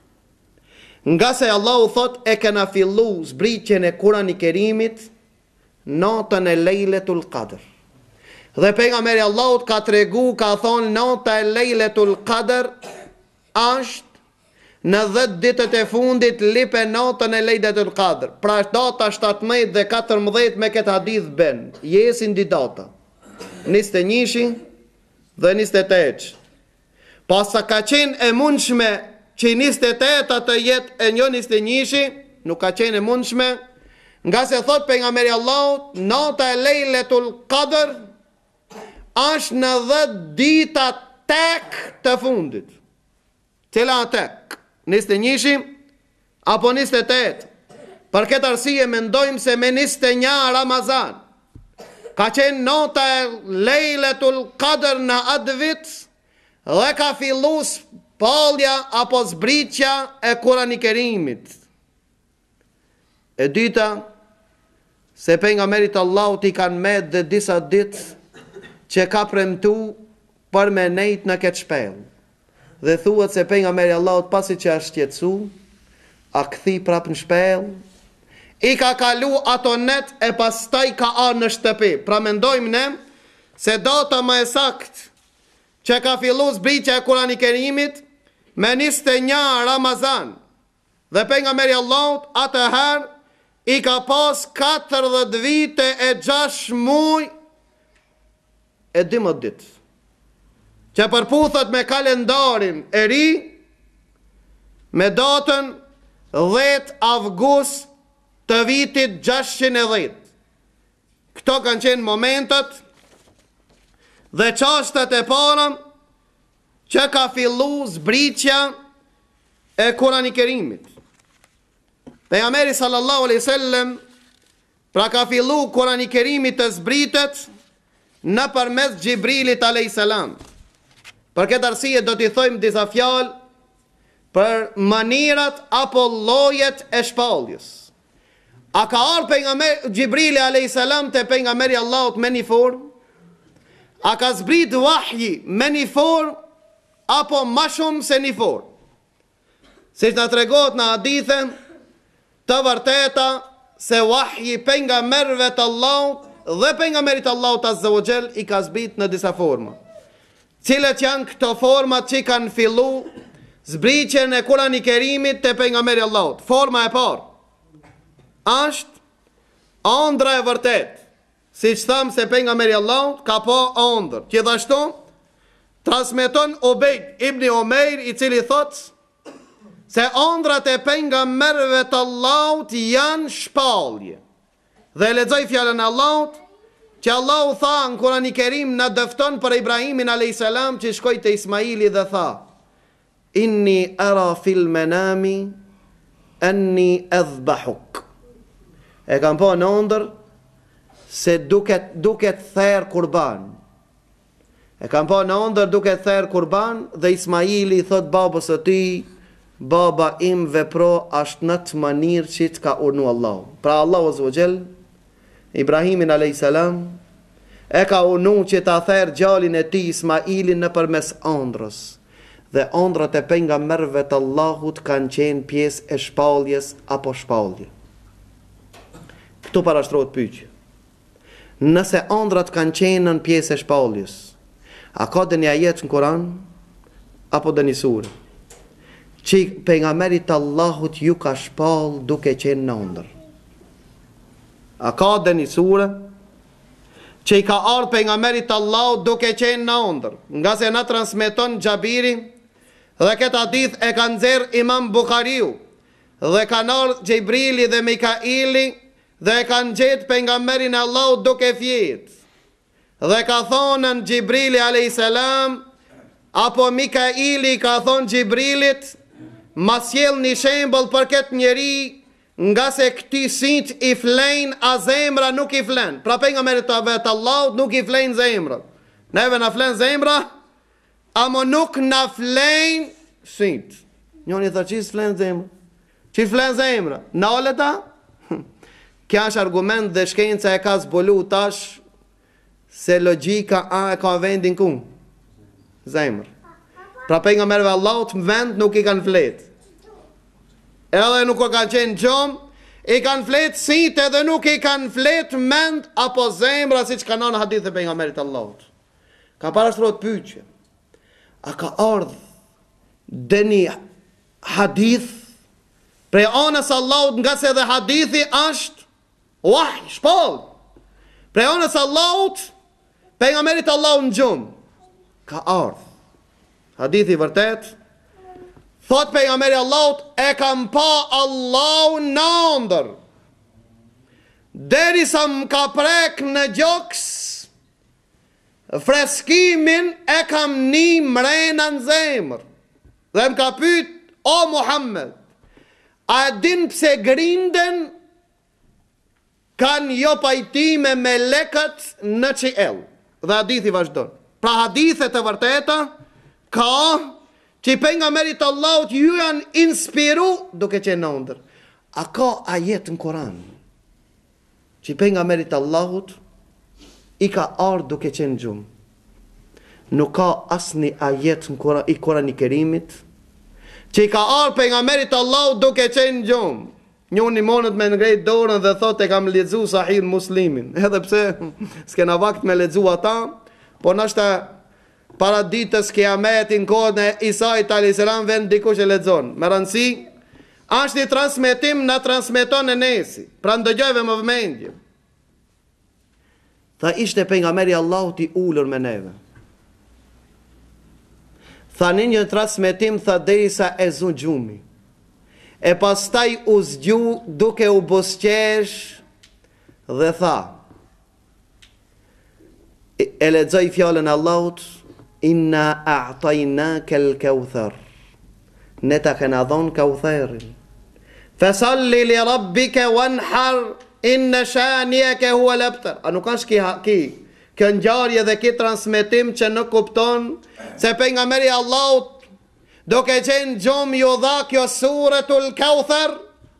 Nga se Allahu thot e kena fillu zbritjen e Kurani Kerimit natën e Lejletul Qadr. Dhe pejgamberi Allahut ka tregu, ka thonë nata e Lejletul Qadr është në dhjetë ditët e fundit lipe natën e Lejletul Qadr. Pra data shtatëmbëdhjetë dhe katërmbëdhjetë me këtë hadith ben. Jesin di data. njëzet e njëshi dhe njëzet e tetë. Pasa ka qenë e mundshme që njëzet e tetë të jetë e një njëzet e njëshi, nuk ka qenë e mundshme, nga se thot pejgamberi Allahut, nata e Lejletul Qadr është në dhjetë dita tek të fundit. Cila tek? njëzet e njëshi apo njëzet e tetë? Për këtë arsye mendojmë se me njëzet e një Ramazan ka qenë nota e Lejletul Qadr në atë vit dhe ka fillu shpallja apo zbritja e Kurani Kerimit. E dyta, se pejgamberit Allahut i kanë me dhe disa ditë që ka premtu për me nejt në këtë shpellë. Dhe thuhet se pejgamberi Allahut pasi që është shqetësu, a kthi prap në shpellë, i ka kalu ato net e pastaj ka arë në shtëpi. Pra mendojmë ne se data më e saktë që ka fillu zbritja e Kurani Kerimit me njëzet e një Ramazan. Dhe pejgamberi Allahut atëherë i ka pas katërdhjetë vite e gjashtë muaj e dymbëdhjetë ditë, që përputhet me kalendarin e ri, me datën dhjetë avgust të vitit gjashtëqind e dhjetë. Këto kanë qenë momentet dhe çështet e para që ka fillu zbritja e Kurani Kerimit. Pejgamberi sallallahu alaihi wasallam pra ka fillu Kurani Kerimit të zbritet në përmes Gjibrilit alayhis salam. Për këtë arsye do t'i thojmë disa fjalë për manirat apo llojet e shpalljes. A ka ardhur pejgamberi Gjibrili alayhis salam te pejgamberi Allahut me një formë? A ka zbrit wahyi me një formë apo më shumë se një formë? Siç na tregohet në hadithe të vërteta se wahyi pejgamberëve të Allahut dhe pejgamberit Allahut azza wa jall i ka zbrit në disa forma. Cilat janë këto format që kanë fillu zbritjen e Kurani Kerimit te pejgamberi Allahut? Forma e parë është ëndra e vërtet. Siç thamë se pejgamberi Allahut ka pa ëndër. Gjithashtu transmeton Ubejd ibn Umeir, i cili thotë se ëndrat e pejgamberëve të Allahut janë shpallje. Dhe lexoj fjalën e Allahut, që Allahu tha në Kurani Kerim në dëfton për Ibrahimin alayhis salam që shkoi te Ismaili dhe tha: Inni ara fil manami anni adhbahuk. E kam pa në ndër se duket, duket therë kurban. E kam pa në ndër duket therë kurban dhe Ismaili i thot babës së tij, baba im vepro ashtë në të manirë që të ka urnu Allah. Pra Allah azza wa jall Ibrahimin alayhis salam e ka urnu që ta therë gjallin e tij Ismailin në përmes ëndrës. Dhe ëndrat e pejgamberëve të Allahut kanë qenë pjesë e shpalljes apo shpallje. Këtu parashtrohet pyetje. Nëse ëndrat kanë qenë në pjesë e shpalljes, a ka dhe një ajet në Koran apo dhe një sure që pejgamberit Allahut ju ka shpall duke qenë në ëndër? A ka dhe një sure që i ka ardhur pejgamberit Allahut duke qenë në ëndër? Nga se na transmeton Xhabiri dhe këtë hadith e ka nxjerr Imam Buhariu dhe kanë ardhur Xhibrili dhe Mikaili dhe e kanë gjetë pejgamberin e Allahut duke fjet. Dhe ka thonë në Xhibrili alayhis salam apo Mikaili ka thonë Xhibrilit, ma sjell një shembull për këtë njeri, nga se këti sinj i flen, a zemra nuk i flen. Pra pejgamberit të Allahut nuk i flen zemra. Neve na flen zemra, ama nuk na flen sinj. Njoni tha që flen zemra? Që flen zemra? Naleta? Kja është argument dhe shkenca e ka zbulu tash se logjika a e ka vendin ku? Zemër. Pra pejgamberëve Allahut në vend nuk i kanë flet. Edhe nuk o kanë qenë gjom, i kanë flet sinjt edhe nuk i kanë flet mend apo zemra, si që kanë në hadith e pejgamberit Allahut. Ka parashtrohet pyetje. A ka ardhur deni hadith prej anës Allahut, nga se dhe hadithi është wahy, shpall. Prej anës Allahut, pejgamberit Allahut në gjumë. Ka ardhur hadithi vërtet, thot pejgamberi Allahut, e kam pa Allahu në ëndër, derisa më ka prek në gjoks, freskimin e kam ni mrena në zemër. Dhe më ka pyet, o Muhammed, a din pse grinden kanë jo pajtime me lekët në qiell? Dhe hadithi vazhdon. Pra hadithet e vërteta ka që pejgamberit Allahut ju janë inspiru duke qenë në ëndër. A ka ajet në Koran që pejgamberit Allahut i ka ardhur duke qenë gjumë? Nuk ka asni ajet në Koran, i Koran i Kerimit që i ka ardhur pejgamberit Allahut duke qenë gjumë. Njoni monët me ngrejt dorën dhe thot e kam lexu Sahih Muslimin, edhe pse s'kena vakt me lexu ata, po nashta para ditës kiametin kohën e Isait alayhis salam vend dikush e lexon. Me rëndësi, është një transmetim na transmeton në nesi. Pra ndëgjojve më vëmendje. Tha ishte pejgamberi Allahut i ulur me neve. Tha në një transmetim tha derisa e zu gjumi. E pastaj u zgju duke u bosqesh dhe tha, e lexoj fjalën e Allahut, inna a'tainaka al-kauthar, ne ta kena dhon kautherin, fasalli li rabbika wanhar inna shaniyaka huwa al-abtar. A nuk është ki, ki kjo ngjarje dhe ki transmetim që nuk kupton se pejgamberi Allahut duke qenë gjumë ju dha kjo suratul Kauthar?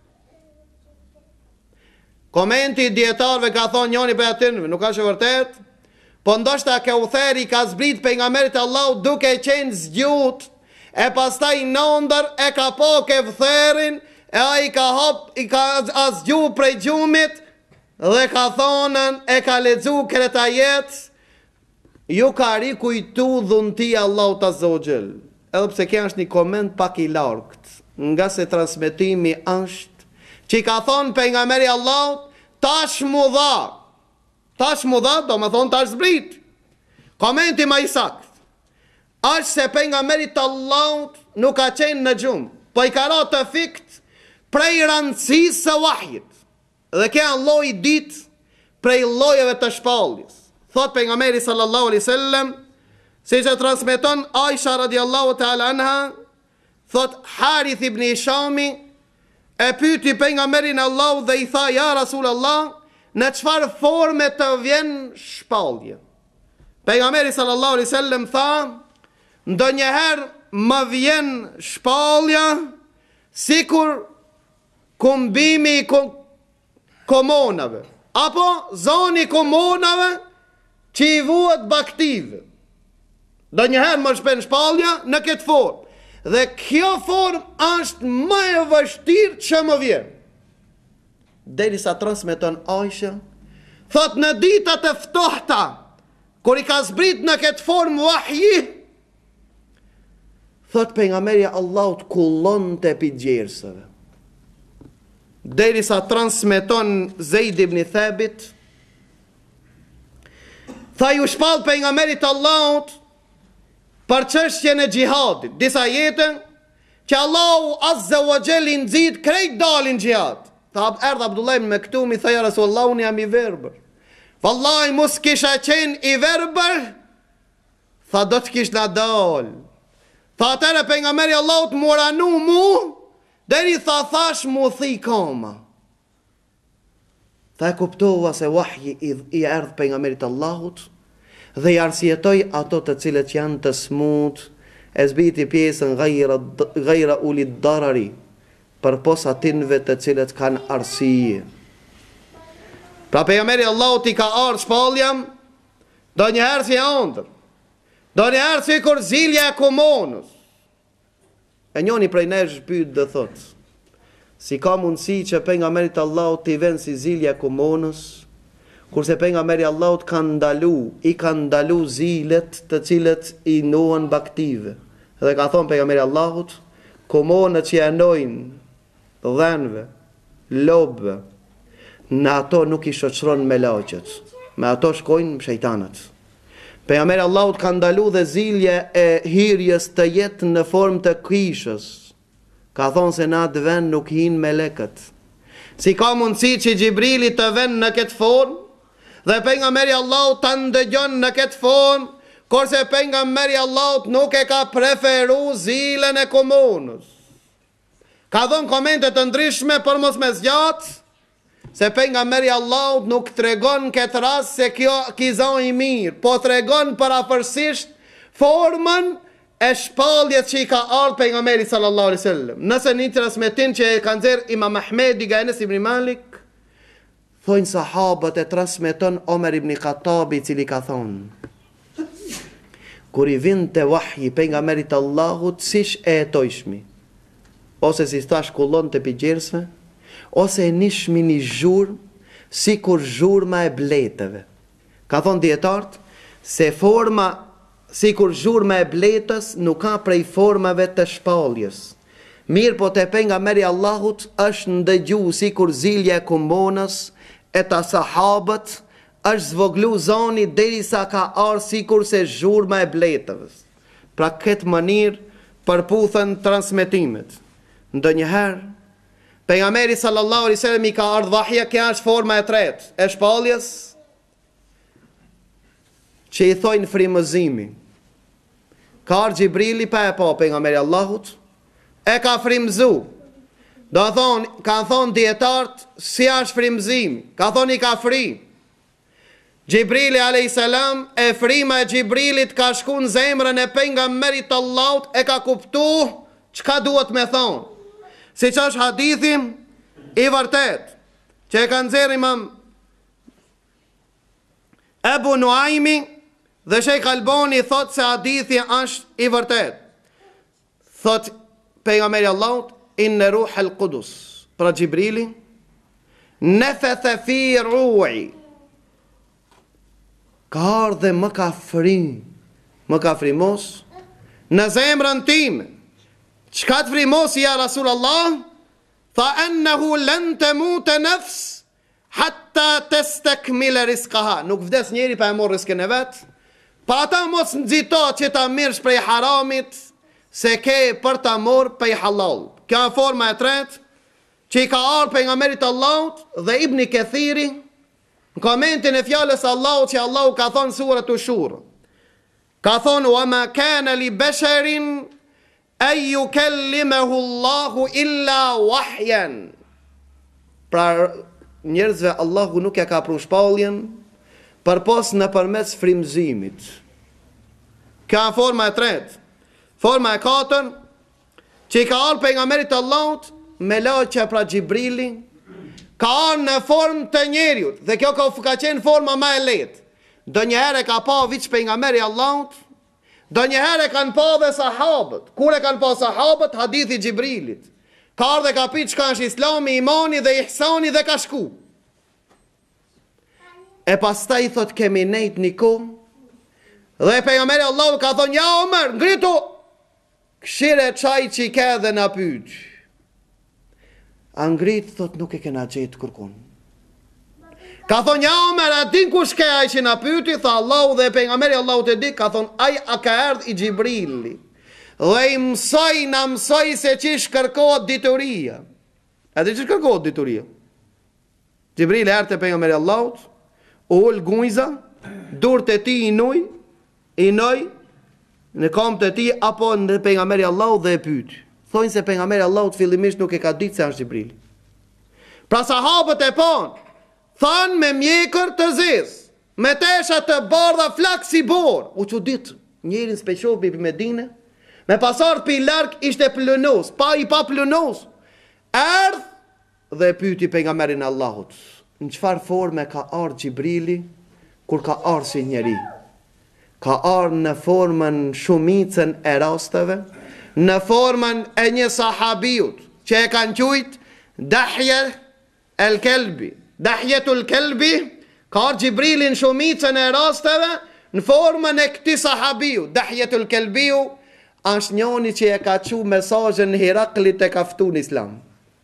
Komenti dietarëve ka thonë njëri për atyre, nuk ka që vërtet, po ndoshta Kauthari ka zbrit pejgamberit Allahut duke qenë zgjut, e pastaj në ëndër e ka po kevtherin, e ai ka hop, i ka azgju prej gjumit, dhe ka thonën, e ka lexu këta jetë, ju ka rikujtu dhuntia Allahut azza wa jall. Edhe pse kjo është një koment pak i largët, nga se transmetimi është që i ka thonë pejgamberi Allahut, tash mu dha, tash mu dha, do më thonë tash zbrit. Komenti më i saktë është se pejgamberit Allahut nuk ka qenë në gjumë, po i ka ra të fikt prej rëndësisë së wahjit. Dhe kjo janë lloj ditë prej llojeve të shpalljes. Thot pejgamberi sallallahu alaihi wasallam, si që transmeton Aisha radiallahu ta'ala anha, thot Harith ibn Hishami e pyti pejgamberin Allah dhe i tha, ja Rasul Allah, në çfarë forme të vjen shpallje? Pejgamberi sallallahu alaihi wasallam tha, ndonjëherë më vjen shpallja sikur kombimi i komonave, apo zoni komonave që i vuhet baktive. Ndonjëherë më shpen shpallja në këtë formë. Dhe kjo formë është më e vështirë që më vjen. Derisa transmeton Aisha, thot në ditët e ftohta, kur i ka zbrit në këtë formë vahji, thot pejgamberi Allahut kullon të pigjersëve. Derisa transmeton Zeid ibn Thabit, tha ju shpall pejgamberit Allahut për çështjen e xhihadit, disa jetën që Allahu azza wa jall i nxit krejt dalin xhihad. Tha erdh Abdullah ibn Maktum i tha ja Rasulullah, unë jam i verbër. Wallahi mos kisha qenë i verbër, tha do të kish na dal. Tha atëre pejgamberi Allahut më ranu mu, deri tha thash mu thi koma. Tha e kuptova se wahji i, i erdh pejgamberit Allahut dhe i arsjetoj ato të cilët janë të smut, e zbiti pjesën gajra, gajra ulit darari, për pos atinve të cilët kanë arsije. Pra pejgamberi Allahut i ka ardhur shpalljam, do njëherë si ëndër, do njëherë si kur zilja e komonës. E njoni prej nesh pyet dhe thot, si ka mundësi që pejgamberit Allahut i vjen si zilja e komonës, kurse pejgamberi Allahut ka ndalu, i ka ndalu zilet të cilët i nohen baktive. Dhe ka thonë pejgamberi Allahut, komonët që janojnë dhenve, lobëve, në ato nuk i shoqëron me laçet, me ato shkojnë shejtanët. Pejgamberi Allahut ka ndalu dhe zilje e hirjes të jetë në formë të kishës. Ka thonë se në atë vend nuk hinë melekët. Si ka mundësi që Gjibrili të vend në këtë formë, dhe pejgamberi Allahut ta ndëgjon në këtë formë, kurse pejgamberi Allahut nuk e ka preferu zilën e komonës. Ka dhënë komente të ndryshme për mos me zgjat, se pejgamberi Allahut nuk tregon këtë rast se kjo kizon i mirë, po tregon parafërsisht formën e shpalljes që i ka ardhur pejgamberi sallallahu alaihi wasallam. Nëse një transmetim që e ka nxjerr Imam Ahmedi nga Enes ibn Malik, thonë sahabët e transmeton Omer ibn Khattabi, i cili ka thonë, kur i vinte wahji pejgamberit Allahut, siç e hetojshmi, ose si thash kullon të pigjersve, ose e nishmi një zhurmë, si kur zhurma e bletëve. Ka thonë dietarët, se forma si kur zhurma e bletës nuk ka prej formave të shpalljes. Mirë po te pejgamberi Allahut është ndëgju si kur zilja e komonës, e ta sahabët është zvoglu zoni derisa ka ardhur sikur se zhurma e bletëve. Pra këtë mënyrë përputhen transmetimet. Ndonjëherë pejgamberi sallallahu alaihi wasallam i ka ardhur vahja, kjo është forma e tretë e shpalljes, që i thojnë frymëzimi. Ka ardhur Gjibrili pa e pa pejgamberi Allahut, e ka frymëzu. Do thonë, ka thonë dietarët, si është frymëzimi? Ka thonë i ka fri. Gjibrili alayhis salam, e frima e Gjibrilit ka shku në zemrën e pejgamberit Allahut, e ka kuptu çka duhet me thonë. Siç është hadithin i vërtet, që e ka nxjerrë Imam Ebu Nuaimi dhe Sheikh Albani thot se hadithi është i vërtet. Thot pejgamberi Allahut, inna ruh al-Qudus, pra Gjibrili, nefatha fi ruhi, ka ardhur dhe më ka fri, më ka frimos në zemrën time. Çka të frimosi ja Rasulullah? Tha ennehu len temute nafs hatta testakmila rizqaha. Nuk vdes njeri pa e morë rizkën e vet. Pa ata mos nxito që ta mirësh prej haramit, se ke për ta morë prej halal. Kjo e forma e tretë që i ka ardhur pejgamberit Allahut dhe Ibn Kathiri në komentin e fjalës Allahut që Allahu ka thonë surat Ushur. Ka thonë wa ma kana li basharin e ju kellimehu Allahu illa wahjen. Pra njerëzve Allahu nuk ja ka pru shpalljen për pos në përmes frimzimit. Ka forma e tretë. Forma e katër, që i ka arë pejgamberit Allahut me laqe pra Gjibrili, ka arë në formë të njeriut, dhe kjo ka, ka qenë forma ma e letë. Do njëherë ka pa viç pejgamberi Allahut, do njëherë kanë pa dhe sahabët. Kure kanë pa sahabët, hadithi Gjibrilit. Ka arë dhe ka pi që ka është islami, imani dhe ihsani dhe ka shku. E pasta i thot kemi nejt një kohë, dhe pejgamberi Allahut ka thonë, ja Omer, ngritu, këshire qaj që i ke dhe në pyq. A ngrit, thot, nuk e kena gjetë kërkun. Ka thonë, ja Omer, a din kush ke aj që në pyti, tha Allahu dhe pejgamberi Allahut e di, ka thonë, aj a ka erdh i Gjibrili. Dhe i mësoj, në mësoj se qish kërkohet dituria. E dhe qish kërkohet dituria? Gjibrili erdh të pejgamberi Allahut, u ullë gujza, dur të ti i nuj, i nuj, në kam të ti, apo në pejgamberi Allahut dhe e pyt. Thojnë se pejgamberi Allahut fillimisht nuk e ka ditë se është Gjibrili. Pra sahabët e panë, thanë me mjekër të zezë, me tesha të bardha flak si borë. U që ditë, njerin speqov për Medine, me pasar për i larkë ishte plënos, pa i pa plënos, erdhë dhe pyti pejgamberin Allahut. Në qëfar forme ka ardhë Gjibrili, kur ka ardhë si njeri? Ka ardhë në formën shumicën e rasteve, në formën e një sahabiut, që e kanë qujtë Dahje el Kelbi. Dahjetul Kelbi, ka ardhë Gjibrili në shumicën e rasteve, në formën e këti sahabiut. Dahjetul Kelbiu, është njoni që e ka qu mesazhin në Heraklit e ka ftu në Islam.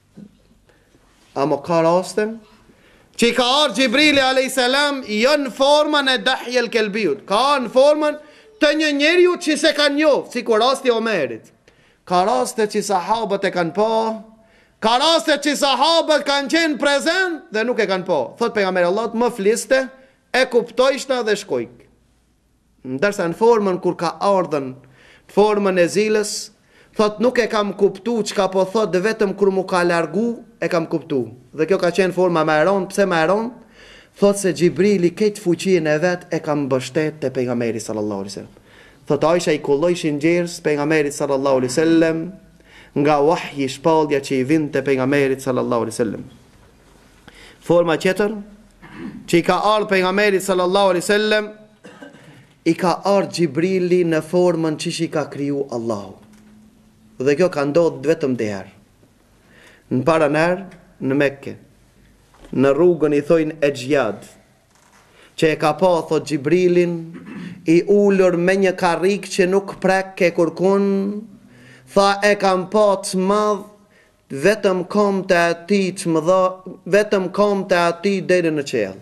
Amo ka rasten, që i ka arë Gjibrili alayhis salam jo në formën e Dahje el Kelbiut, ka arë në formën të një njeriu që se ka njoftë, si kur rasti Omerit. Ka raste që sahabët e kanë pa, ka raste që sahabët kanë qenë prezent dhe nuk e kanë pa. Thot pejgamberi Allahut, më fliste, e kuptojshta dhe shkojk. Ndërsa në formën kur ka ardhen, në formën e zilës, thot nuk e kam kuptu çka po thot dhe vetëm kur mu ka largu, e kam kuptu. Dhe kjo ka qenë forma më e rëndë, pse më e rëndë? Thot se Gjibrili këtë fuqien e vetë e kam bështet të pejgamberi sallallahu alaihi wasallam. Thot Aisha i kullojshin gjerës pejgamberit sallallahu alaihi wasallam nga wahyi shpallja që i vind të pejgamberit sallallahu alaihi wasallam. Forma tjetër që i ka ardhur pejgamberit sallallahu alaihi wasallam, i ka ardhur Gjibrili në formën që i ka kriju Allahu. Dhe kjo ka ndodhur vetëm dy herë. Në para herë në Mekke, në rrugën i thojnë e gjjad, që e ka pa, thot Gjibrilin, i ullur me një karrik që nuk prek ke kërkun, tha e kam pa të madh, vetëm kom të ati të më dha, vetëm kom të ati deri në qelë.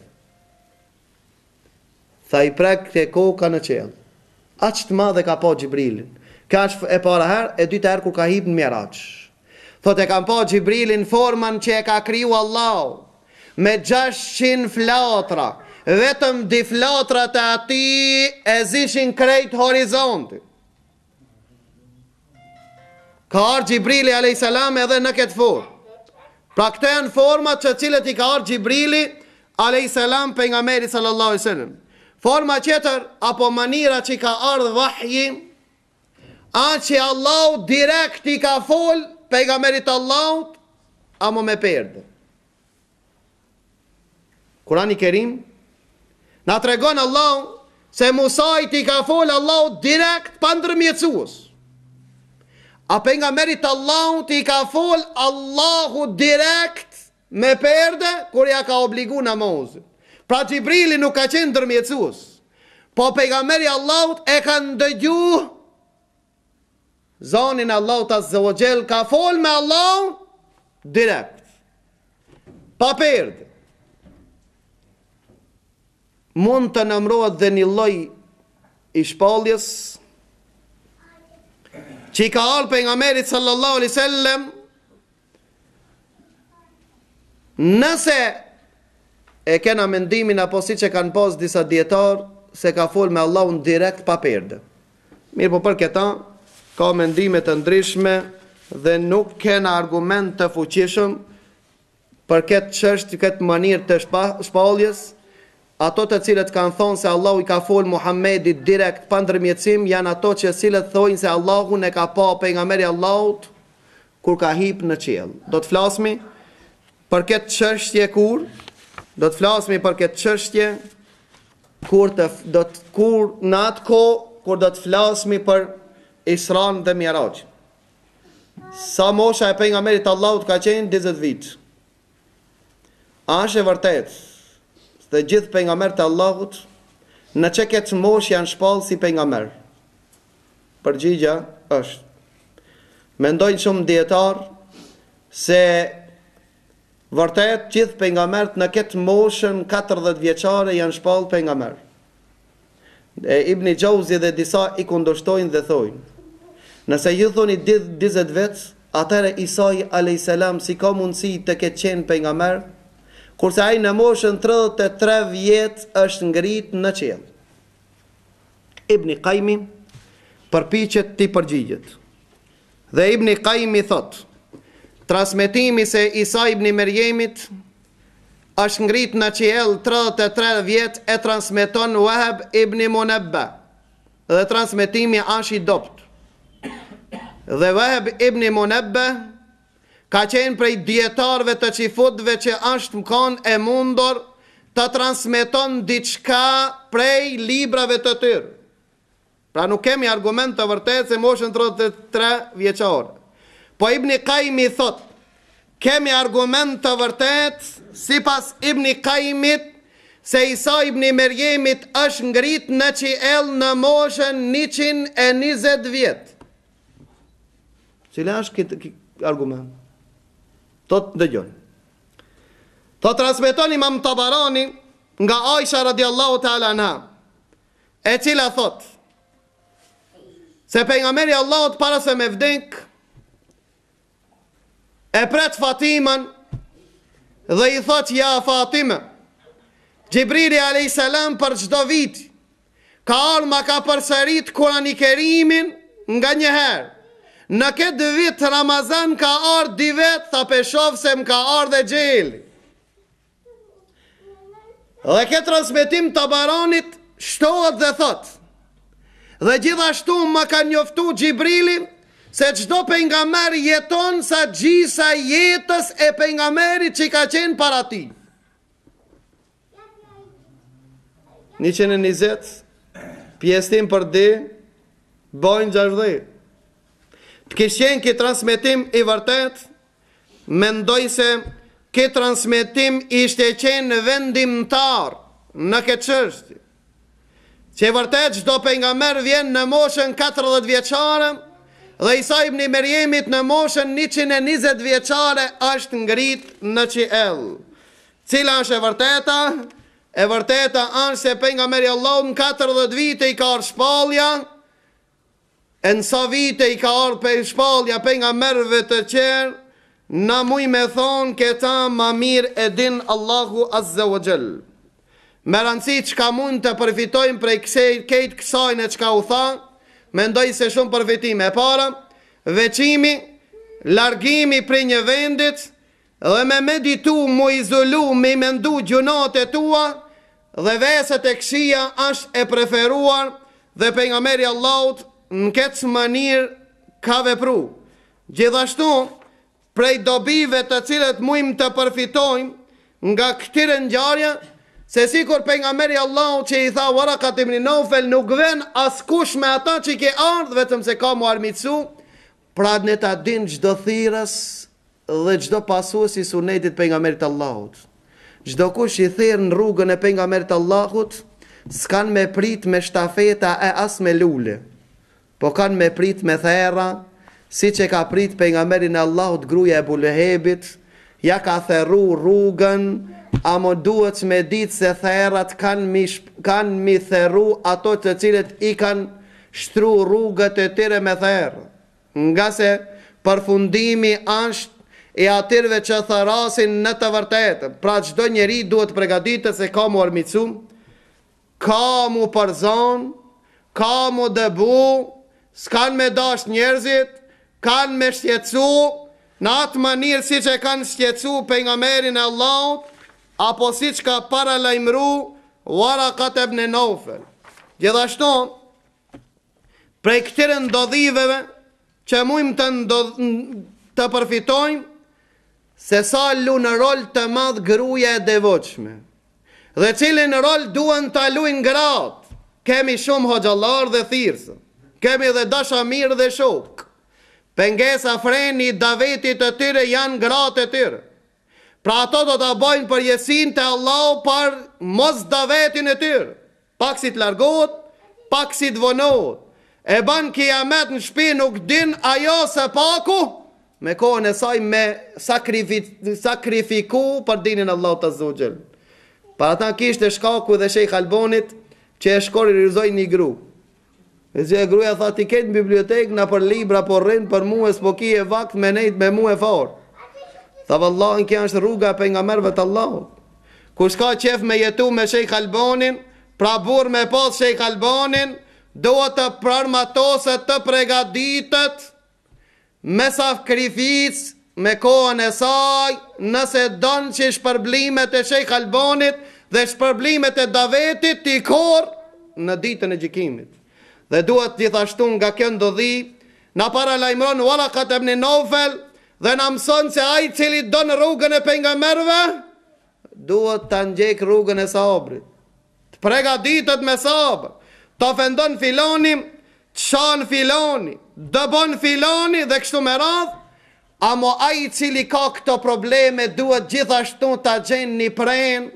Tha i prek ke koka në qelë. Aq të madh e ka pa Gjibrilin. Ka është e para herë, e dytë herë kur ka hip në Miraj. Thot e kam pa Gjibrilin formën që e ka kriju Allah, me gjashtë flatra, vetëm di flatrat e ati e zishin krejt horizonti. Ka arë Gjibrili alayhis salam edhe në këtë formë. Pra këto janë format që cilët i ka arë Gjibrili alayhis salam pejgamberit sallallahu alaihi wasallam. Forma tjetër apo manira që i ka ardhur vahji, a që Allah direkt i ka fol pejgamberit Allahut, amo me perde. Kurani Kerim na tregon Allah se Musa i ti ka fol Allah direkt pa ndërmjetësues. A pejgamberit Allahut i ka fol Allahu direkt me perde kur ja ka obligu namazin. Pra Gjibrili nuk ka qenë ndërmjetësues, po pejgamberi Allahut e ka ndëgju zonin Allahut azza wa jall, ka fol me Allah direkt, pa perde. Mund të nëmrohet dhe një lloj i shpalljes që i ka ardhur pejgamberit sallallahu alaihi wasallam, nëse e kena mendimin apo siç e kanë pas disa dietar se ka fol me Allahun direkt pa perde. Mirë, po për këta ka mendime të ndryshme dhe nuk kena argument të fuqishëm për këtë çështje, këtë mënyrë të shpalljes. Ato të cilët kanë thonë se Allahu i ka fol Muhammedit direkt pa ndërmjetësim janë ato që cilët thojnë se Allahu ne ka pa pejgamberi Allahut kur ka hip në qiell. Do të flasmi për këtë çështje kur do të flasmi për këtë çështje kur të do të kur në atë kohë kur do të flasmi për Isran dhe Miraj. Sa mosha e pejgamberit Allahut ka qenë njëzet vit. A është e vërtet se gjithë pejgamberët e Allahut në që këtë mosh janë shpallë si pejgamber? Përgjigja është: mendojnë shumë dietar se vërtet gjithë pejgamberët në këtë moshën katërdhjetë vjeçare janë shpallë pejgamber. E Ibn Jauzi dhe disa i kundërshtojnë dhe thojnë: nëse ju thoni njëzet vjet, atëherë Isa alayhis salam si ka mundësi të ketë qenë pejgamber, kurse ai në moshën tridhjetë e tre vjet është ngrit në qiell. Ibn Qayyim përpiqet të përgjigjet. Dhe Ibn Qayyim thot: transmetimi se Isa ibn Merjemit është ngrit në qiell tridhjetë e tre vjet e transmeton Wahab ibn Munabbah. Dhe transmetimi është i dopt. Dhe Wahab ibn Munabbah ka qenë prej dietarëve të qifutëve që është kanë e mundur të transmeton diçka prej librave të tyre. Pra nuk kemi argument të vërtet se moshën tridhjetë e tre vjeçare. Po Ibn Qayyim thot, kemi argument të vërtet sipas Ibn Qayyimit se Isa ibn Merjemit është ngrit në qiell në moshën njëqind e njëzet vjet. Cila është këtë argument? Thot dëgjoni. Thot transmeton Imam Tabarani nga Aisha radiallahu ta'ala anha, e cila thot se pejgamberi Allahut para se me vdek e pret Fatimën dhe i thot: ja Fatime, Gjibrili alayhis salam për çdo vit ka ardhur ma ka përsërit Kurani Kerimin nga një herë. Në këtë vit Ramazan ka ardhur di vet, tha peshof se më ka ardhur dhe xheli. Dhe këtë transmetim Tabaranit shtohet dhe thot: dhe gjithashtu më ka njoftu Gjibrili se çdo pejgamber jeton sa gjisa jetës e pejgamberit që ka qenë para tij. njëqind e njëzet pjesëtim për di bojnë gjashtëdhjetë. Të kishë qenë këtë transmetim i vërtet, mendoj se këtë transmetim ishte qenë vendimtar në këtë çështje. Që vërtet çdo pejgamber vjen në moshën katërdhjetë vjeçare dhe Isa ibn Merjemit në moshën njëqind e njëzet vjeçare është ngrit në qiell. Cila është e vërteta? E vërteta është se pejgamberi Allahut në katërdhjetë vite i ka ardhur shpallja. E në sa vite i ka ardhur për shpallja pejgamberëve të qerë, na muj me thonë këta ma mirë e din Allahu Azza wa Jall. Me rëndësi që ka mund të përfitojnë prej këtë kësajnë që ka u tha, mendoj se shumë përfitime. E para, veçimi, largimi prej një vendit, dhe me meditu, mu izolu, me mendu gjunat e tua, dhe veset e këshia është e preferuar, dhe pejgamberi Allahut në këtë mënyrë ka vepru. Gjithashtu, prej dobive të cilët mujmë të përfitojmë nga këtyre ngjarje, se sikur pejgamberi Allahut që i tha Warakat ibn Naufel, nuk vjen askush me ata që ke ardhur vetëm se ka mu armitsu, pra ne ta din çdo thirrës dhe çdo pasuesi i sunetit pejgamberit Allahut. Çdo kush i thirr në rrugën e pejgamberit Allahut, s'kan me prit me shtafeta e as me lule, po kanë me prit me therra, si që ka prit pejgamberin e Allahut gruaja e Abu Lehebit, ja ka therru rrugën, a mo duhet me ditë se therrat kanë mi, kan mi therru ato të cilët i kanë shtru rrugët e tyre me therrë. Nga se përfundimi është e atyre që therasin në të vërtetë. Pra çdo njeri duhet përgatitet se ka mu armicu, ka mu përzon, ka mu dëbu, s'kan me dash njerëzit, kanë me shqetsu, në atë manirë si që kanë shqetsu pejgamberin e Allahut, apo si që ka para lajmëru Warakat ibn Naufel. Gjithashtu, prej këtyre ndodhiveve që mujmë të, ndodh, të përfitojmë, se sa lu në rol të madh gruaja e devotshme, dhe cilin rol duan të luajnë gratë. Kemi shumë hoxhallar dhe thirrse, kemi dhe dashamir dhe shok. Pengesa freni davetit të tyre janë gratë e tyre. Pra ato do të bojnë për jesin të Allah për mos davetin e tyre. Pak si të largohet, pak si të vonohet. E ban kiamet në shtëpi nuk din ajo se paku, me kohën e saj me sakrifi, sakrifiku për dinin Allah të zogjel. Para ta kishte shkaku dhe Shejk Albonit që e shkori rizoj një gru. E që e gruja tha ti ketë në bibliotek në për libra, por rinë për mu e s'po ki e vakt me nejt me mu e farë. Tha vëllahin kja është rruga për nga merve të Allahut. Kur s'ka qef me jetu me Shejk Albonin, pra bur me pas Shejk Albonin, dohet të prarmatose të pregaditet me sakrific, me kohën e saj, nëse donë që shpërblimet e Shejk Albonit dhe shpërblimet e davetit t'i kor në ditën e gjikimit. Dhe duhet gjithashtu nga kjo ndodhi, na para lajmëron Warakat ibn Naufel dhe na mëson se ai cili don rrugën e pejgamberëve duhet ta ndjek rrugën e sabrit. Të përgatitet me sabër. Të ofendon filoni, të shan filoni, dëbon filoni dhe kështu me radhë, amo ai cili ka këto probleme duhet gjithashtu ta gjen një pren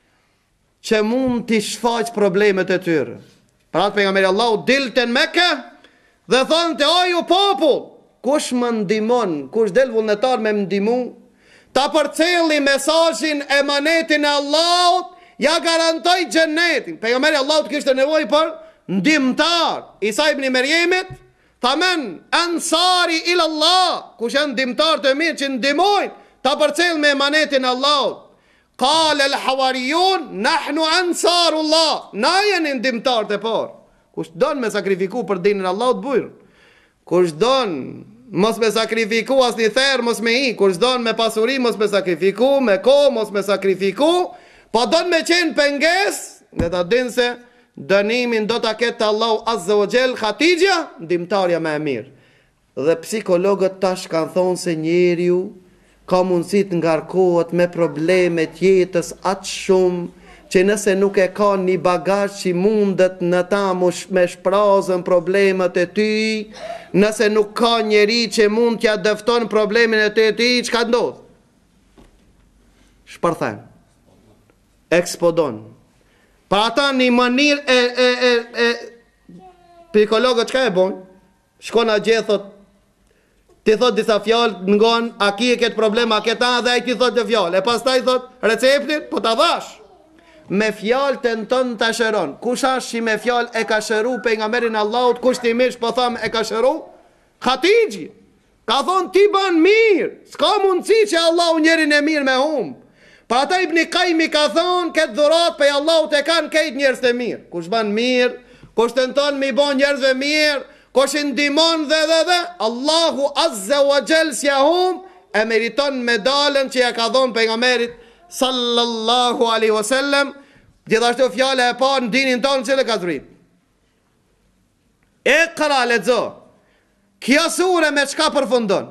që mund t'i shfaq problemet e tyre. Pra atë pejgamberi Allahu dilte në Mekë dhe thonte o ju popull, kush më ndimon, kush del vullnetar me më ndimu, ta përcjelli mesazhin e emanetin e Allahut, ja garantoj xhenetin. Pejgamberi Allahut kishte nevojë për ndimtar. Isa ibn Meryemit thamen ansari ila Allah, kush janë ndimtar të mirë që ndimojnë, ta përcjell me emanetin e Allahut. Qal al hawariyun nahnu ansarullah, na janë ndimtar të parë. Kush don me sakrifiku për dinin e Allahut bujr. Kush don mos me sakrifiku as një therë, mos me hi. Kush don me pasuri, mos me sakrifiku, me ko, mos me sakrifiku, po don me qenë penges, dhe ta din se dënimin do ta ketë Allahu Azza wa Jell. Khatijja, ndimtarja me e mirë. Dhe psikologët tash kanë thonë se njeriu ka mundësi të ngarkohet me problemet jetës atë shumë, që nëse nuk e ka një bagazh që mundet në ta me shprazën problemet e ty, nëse nuk ka njeri që mund t'ja dëfton problemin e ty, ty që ka ndodh? Shpërthen, ekspodon. Pa ata një mënir e, e, e, e psikologët që ka e bojnë? Shkon a gjethot, ti thot disa fjallë ngon, a ki e këtë problem, a këtë a dhe a i ti thot të fjallë, e pas ta i thot receptin, po ta dhash. Me fjallë të në tënë të shëron. Kush ashtë që me fjallë e ka shëru pejgamberin Allahut, kush ti mish po tham e ka shëru? Khatijji. Ka thonë ti ban mirë, s'ka mundësi që Allahu njerin e mirë me humbë. Pa ata Ibn Qayyim ka thonë, këtë dhurat për Allahut e kanë kejt njerës të mirë. Kush ban mirë, kush të në tonë mi bon njerëzve mirë, kush ndimon dhe dhe dhe, Allahu Azza wa Jell si a humbë, e meriton medalën që ja ka thonë pejgamberit sallallahu alaihi wasallam. Gjithashtu fjala e parë në dinin tonë që le ka zbrit. Iqra, lexo. Kjo sure me çka përfundon?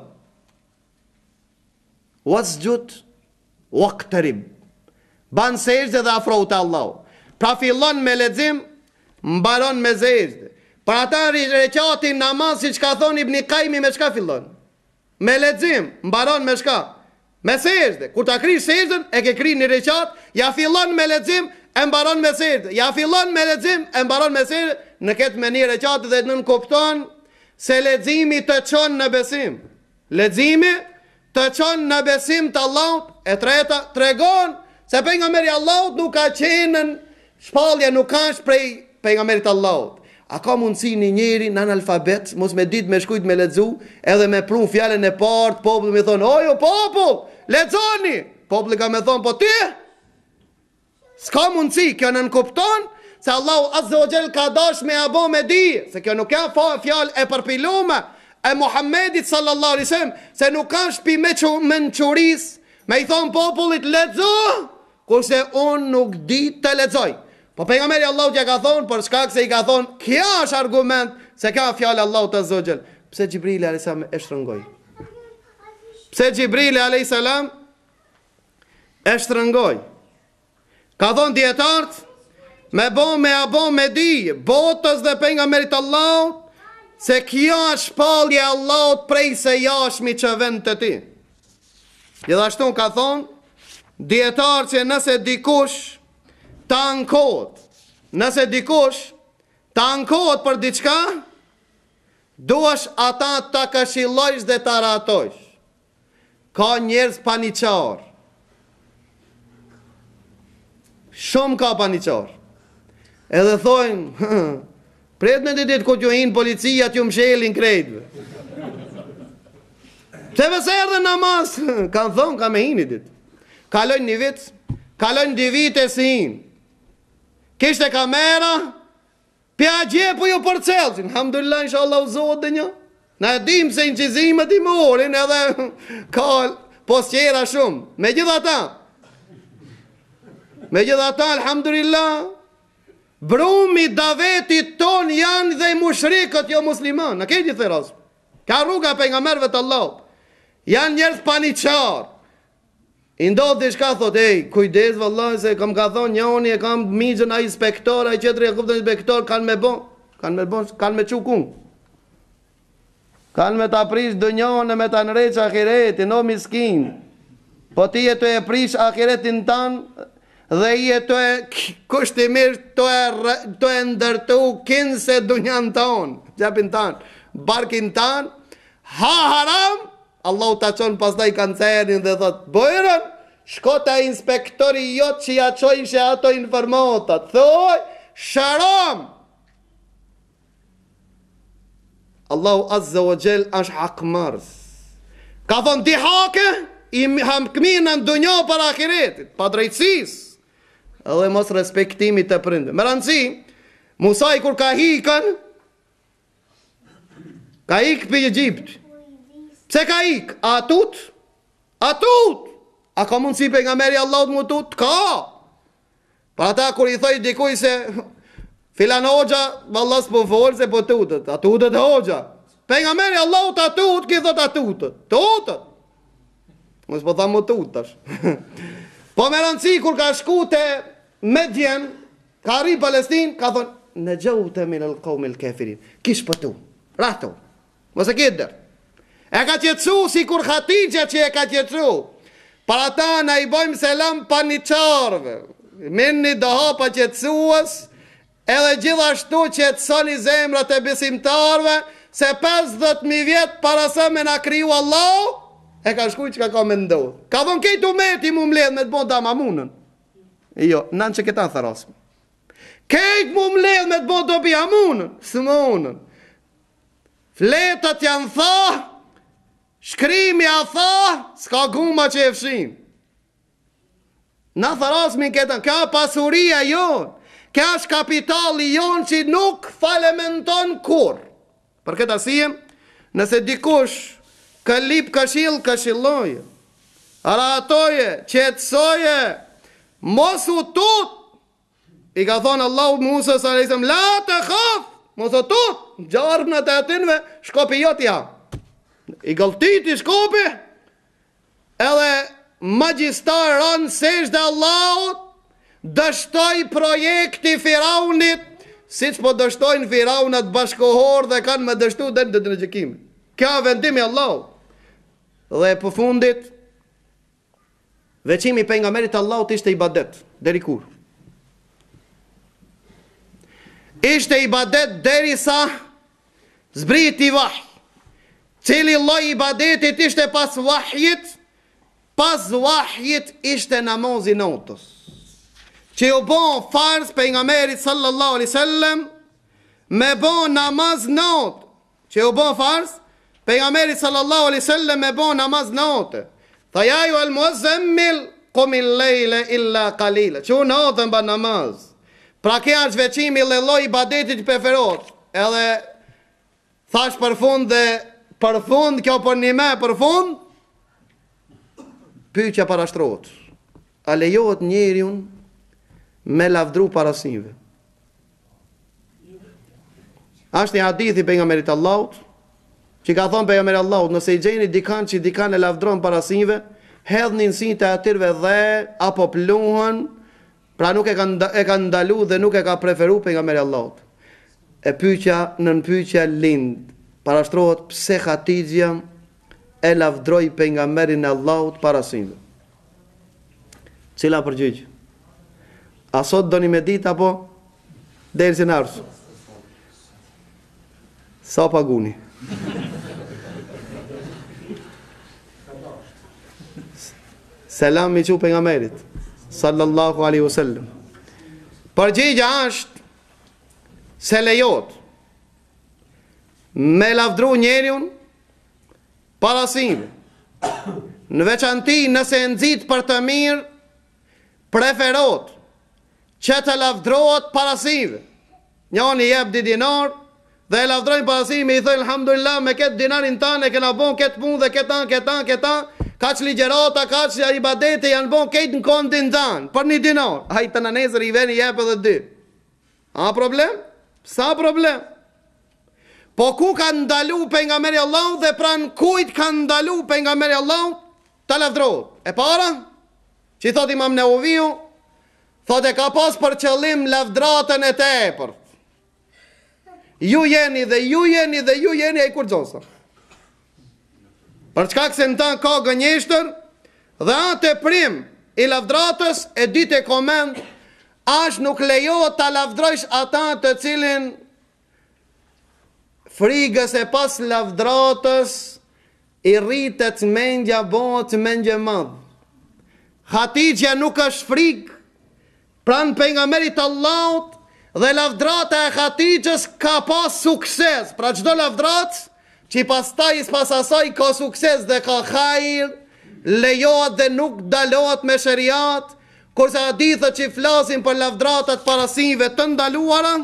Wasjud waqtarib. Ban sejdë dhe afrohu te Allahu. Pra fillon me lexim, mbaron me sejdë. Për ata rekatin namaz siç ka thonë Ibn Qayyim me çka fillon? Me lexim, mbaron me çka? Me sejdë. Kur ta krish sejdën, e ke kri një rekat, ja fillon me lexim, e mbaron me sejdë. Ja fillon me lexim, e mbaron me sejdë, në këtë me një rekat dhe nën kupton se leximi të çon në besim. Leximi të çon në besim të Allahut. E treta tregon se pejgamberi Allahut nuk ka qenë shpallja, nuk ka prej pejgamberit Allahut. A ka mundësi një njeri në analfabet, mos me dit me shkujt me lexu, edhe me pru fjallën e partë, populli me thonë, ojo popull, lexoni. Populli ka me thonë, po ti? S'ka mundësi, kjo nën kupton se Allahu Azza wa Jall ka dash me abo me dije, se kjo nuk ka fjalë e përpilume e Muhammedit sallallahu alaihi wasallam, se nuk ka shpi me mençuris, me i thon popullit lexo, kurse unë nuk di të lexoj. Po pejgamberi Allahu t'ja ka thonë, për shkak se i ka thonë, kjo është argument se ka fjalë Allahu Azza wa Jall. Pse Xhibrili alayhis salam e shtrëngoi? Pse Xhibrili alayhis salam e shtrëngoi? Ka thonë dietarët, me bo me abo me di, botës dhe pejgamberit Allahut, se kjo është shpallje Allahut prej se jashmi që vend të ti. Gjithashtu ka thonë, dietarë që nëse dikush të ankohet, nëse dikush të ankohet për diçka, duash ata të këshillojsh dhe të ratojsh. Ka njerëz paniqar. Shumë ka paniqar. Edhe thojnë, pret në ditit ku t'ju hinë policia t'ju mshelin krejtve. Pse vëse erdhe namaz? Kanë thonë, ka me hinë dit. Kalojnë një vit, kalojnë dy vite si hinë. Kishte kamera, pja gjepu ju për celësin. Alhamdulillah, inshallah u zotë dhe një. Na e dim se në qizimet i morin, edhe ka posqera shumë. Me gjitha ta, me gjitha ta, alhamdulillah, brumi davetit ton janë dhe i mushrikët jo musliman. Në kejtë i theras. Ka rruga për nga merve të Allah. Janë njerëz paniqar. I ndodhë dhe shka thot, ej, kujdes vëllaj, se kam ka thonë njoni, e kam migën a inspektor, a i qetëri e kuptën inspektor, kanë me bon, kanë me bon, kanë me qukun. Kanë me ta prish dënjone, me ta nëreq akiretin, o miskin. Po ti e të e prish akiretin tanë, dhe i e të e kushtimisht të e, të e ndërtu kinë se dunjan tonë, gjepin tanë, barkin tanë, ha haram, Allahu ta qonë pastaj kancerin dhe thot, bojërën, shko të inspektori jotë që ja qojnë ato informatat, thoj, sharam. Allahu Azza wa Jall është hakmarës. Ka thonë, di hake, i hamkminë në dunjo për akiretit, pa drejtësis, edhe mos respektimit të prindë. Më rëndësi, Musaj kur ka hikën, ka hikë për Egjipt. Pse ka hikë? A tut? A tut? A ka mundësi për nga meri Allahut mu tut? Ka! Për ata kur i thoi dikuj se filan hoxha, vallas po folë se po tutët. A tutët hoxha. Për nga meri Allahut a tut, ki thot a tutët. Tutët. Mos po tha mu tutash. Po me rëndësi kur ka shku të Medjen, ka ri Palestin, ka thonë, në gjohu të minë lë kaumil kefirin. Kish pëtu, rahtu. Mos e kitë dërë. E ka qëtësu si kur Khatijja që e ka qëtësu. Para ta në i bojmë selam pa një qarve. Minni doha pa qëtësuës, edhe gjithashtu qëtësoni zemrat e besimtarve, se pesëdhjetë mijë vjetë para sa me na kriju Allah, e ka shkuj që ka ka me ndohë. Ka thonë kejtu meti mu mledh me të bon da mamunën. Jo, nënë që këta tharasme. Kejtë mu mledh me të bon do bi amunën, së monën. Fletët janë tha, shkrimi a tha, s'ka guma që e fshin. Na tharasmin këta, ka pasuria jonë, ka është kapitali jonë që nuk falementon kur. Për këtë asiem, nëse dikush këllip këshill, këshilloje, aratoje, qetsoje, mos u tut, i ka thonë Allahu Musa sallallahu alaihi wasallam, la të khaf, mos u tut, gjarë në të atinve, shkopi jotja. I gëlltiti shkopi, edhe magjistar ranë sesh dhe Allahut, dështoj projekti Firaunit, si që po dështojnë Firaunat bashkohor dhe kanë me dështu dhe në në gjëkimi. Kja vendimi Allahut. Dhe për fundit, veçimi për nga merit Allahut ishte ibadet, deri kur? Ishte ibadet deri sa zbriti vahj. Cili lloj ibadetit ishte pas vahjit? Pas vahjit ishte namazi natës. Që ju bon farz për nga merit sallallahu alaihi sallam, me bon namaz natë. Që ju bon farz, për nga merit sallallahu alaihi sallam, me bon namaz natë. Tha jaju al muazzemmil, kumil lejle illa kalile. Që u natën ba namaz. Pra kjo është veçimi dhe lloji i ibadetit që preferohet. Edhe thash për fund dhe për fund kjo për një me për fund pyetja parashtrohet. A lejohet njeriu me lavdru parasimve? Ashtë një hadithi pejgamberit Allahut, që ka thonë pejgamberi Allahut, nëse i gjeni dikan që dikan e lavdron parasimve, hedhnin sin të atyre dhe apo pluhën, pra nuk e ka e ka ndalu dhe nuk e ka preferu pejgamberi Allahut. E pyetja nën pyetja lind, parashtrohet pse Hatixha e lavdroi pejgamberin e Allahut parasimve. Cila përgjigje? A sot doni me ditë apo deri në ars? Sa paguni? Selam mi që pejgamberit sallallahu alaihi wasallam. Përgjigja është se lejohet me lavdru njeriun parasimve. Në veçanti nëse e nxit për të mirë, preferohet që të lavdrohet parasimve. Njani jep di dinar dhe e lavdrojnë parasimve, i thënë alhamdulillah me këtë dinarin tanë e kena bon këtë punë dhe këta, këta, këta, kaq ligjerata, kaq ibadete janë bon këtë në kondin tanë, për një dinar. Hajtë të në nesër i veni jep edhe dy. A problem? Sa problem? Po ku ka ndalu pejgamberi Allahu dhe pran kujt ka ndalu pejgamberi Allahu të lavdrohet? E para, që i thot Imam Nevoviu, thot e ka pas për qëllim lavdratën e tepërt. Ju jeni dhe ju jeni dhe ju jeni e kur gjosa. Për çka se në ta ka gënjeshtër dhe atë e prim i lavdratës e ditë e komend, ash nuk lejohet ta lavdrojsh ata të cilin frigës e pas lavdratës i rritet mendja bëhet mendje madh. Hatixha nuk është frikë pran pejgamberit Allahut dhe lavdrata e Hatixhës ka pas sukses. Pra çdo lavdrat që pastaj pas asaj ka sukses dhe ka hajër, lejohet dhe nuk dalohet me shariat, kurse hadithet që flasin për lavdratat parasimve të ndaluara,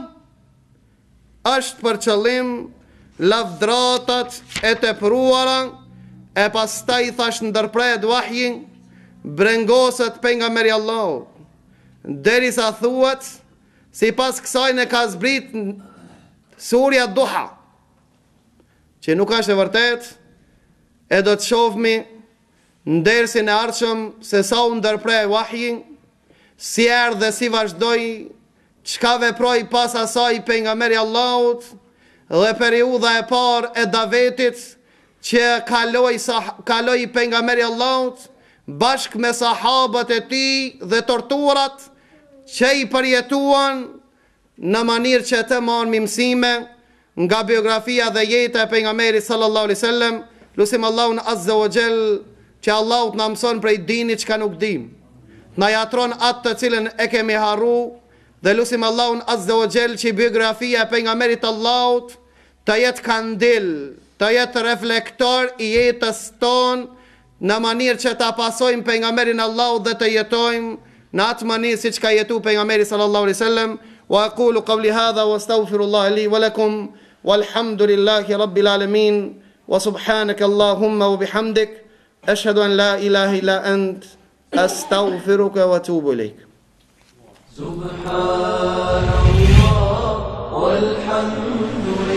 është për qëllim lavdratat e tepruara, e pastaj thash ndërpret vahjin, brengoset pejgamberi Allahut. Derisa thuhet, si pas kësaj në ka zbrit surja Duha, që nuk është e vërtet, e do të shohmi në dersin e ardhshëm se sa u ndërprej vahjin, si erdhi dhe si vazhdoi, çka veproi pas asaj pejgamberi Allahut, dhe periudha e parë e davetit që kaloi kaloi pejgamberi Allahut bashkë me sahabët e tij dhe torturat që i përjetuan në mënyrë që të marrin mësime nga biografia dhe jeta e pejgamberit sallallahu alaihi wasallam. Lutim Allahun azza wa jall që Allahu na mëson prej dinit çka nuk dim, na jatron atë të cilën e kemi harru, dhe lutim Allahun azza wa jall që biografia e pejgamberit Allahut të jetë kandil, të jetë reflektor i jetës tonë, në mënyrë që ta pasojmë pejgamberin Allahut dhe të jetojmë në atë mënyrë siç ka jetu pejgamberi sallallahu alaihi wasallam. Wa aqulu qawli hadha wa astaghfirullaha li wa lakum walhamdulillahi rabbil alamin wa subhanaka allahumma wa bihamdik ashhadu an la ilaha illa ant astaghfiruka wa atubu ilayk. Subhanallah walhamdulillah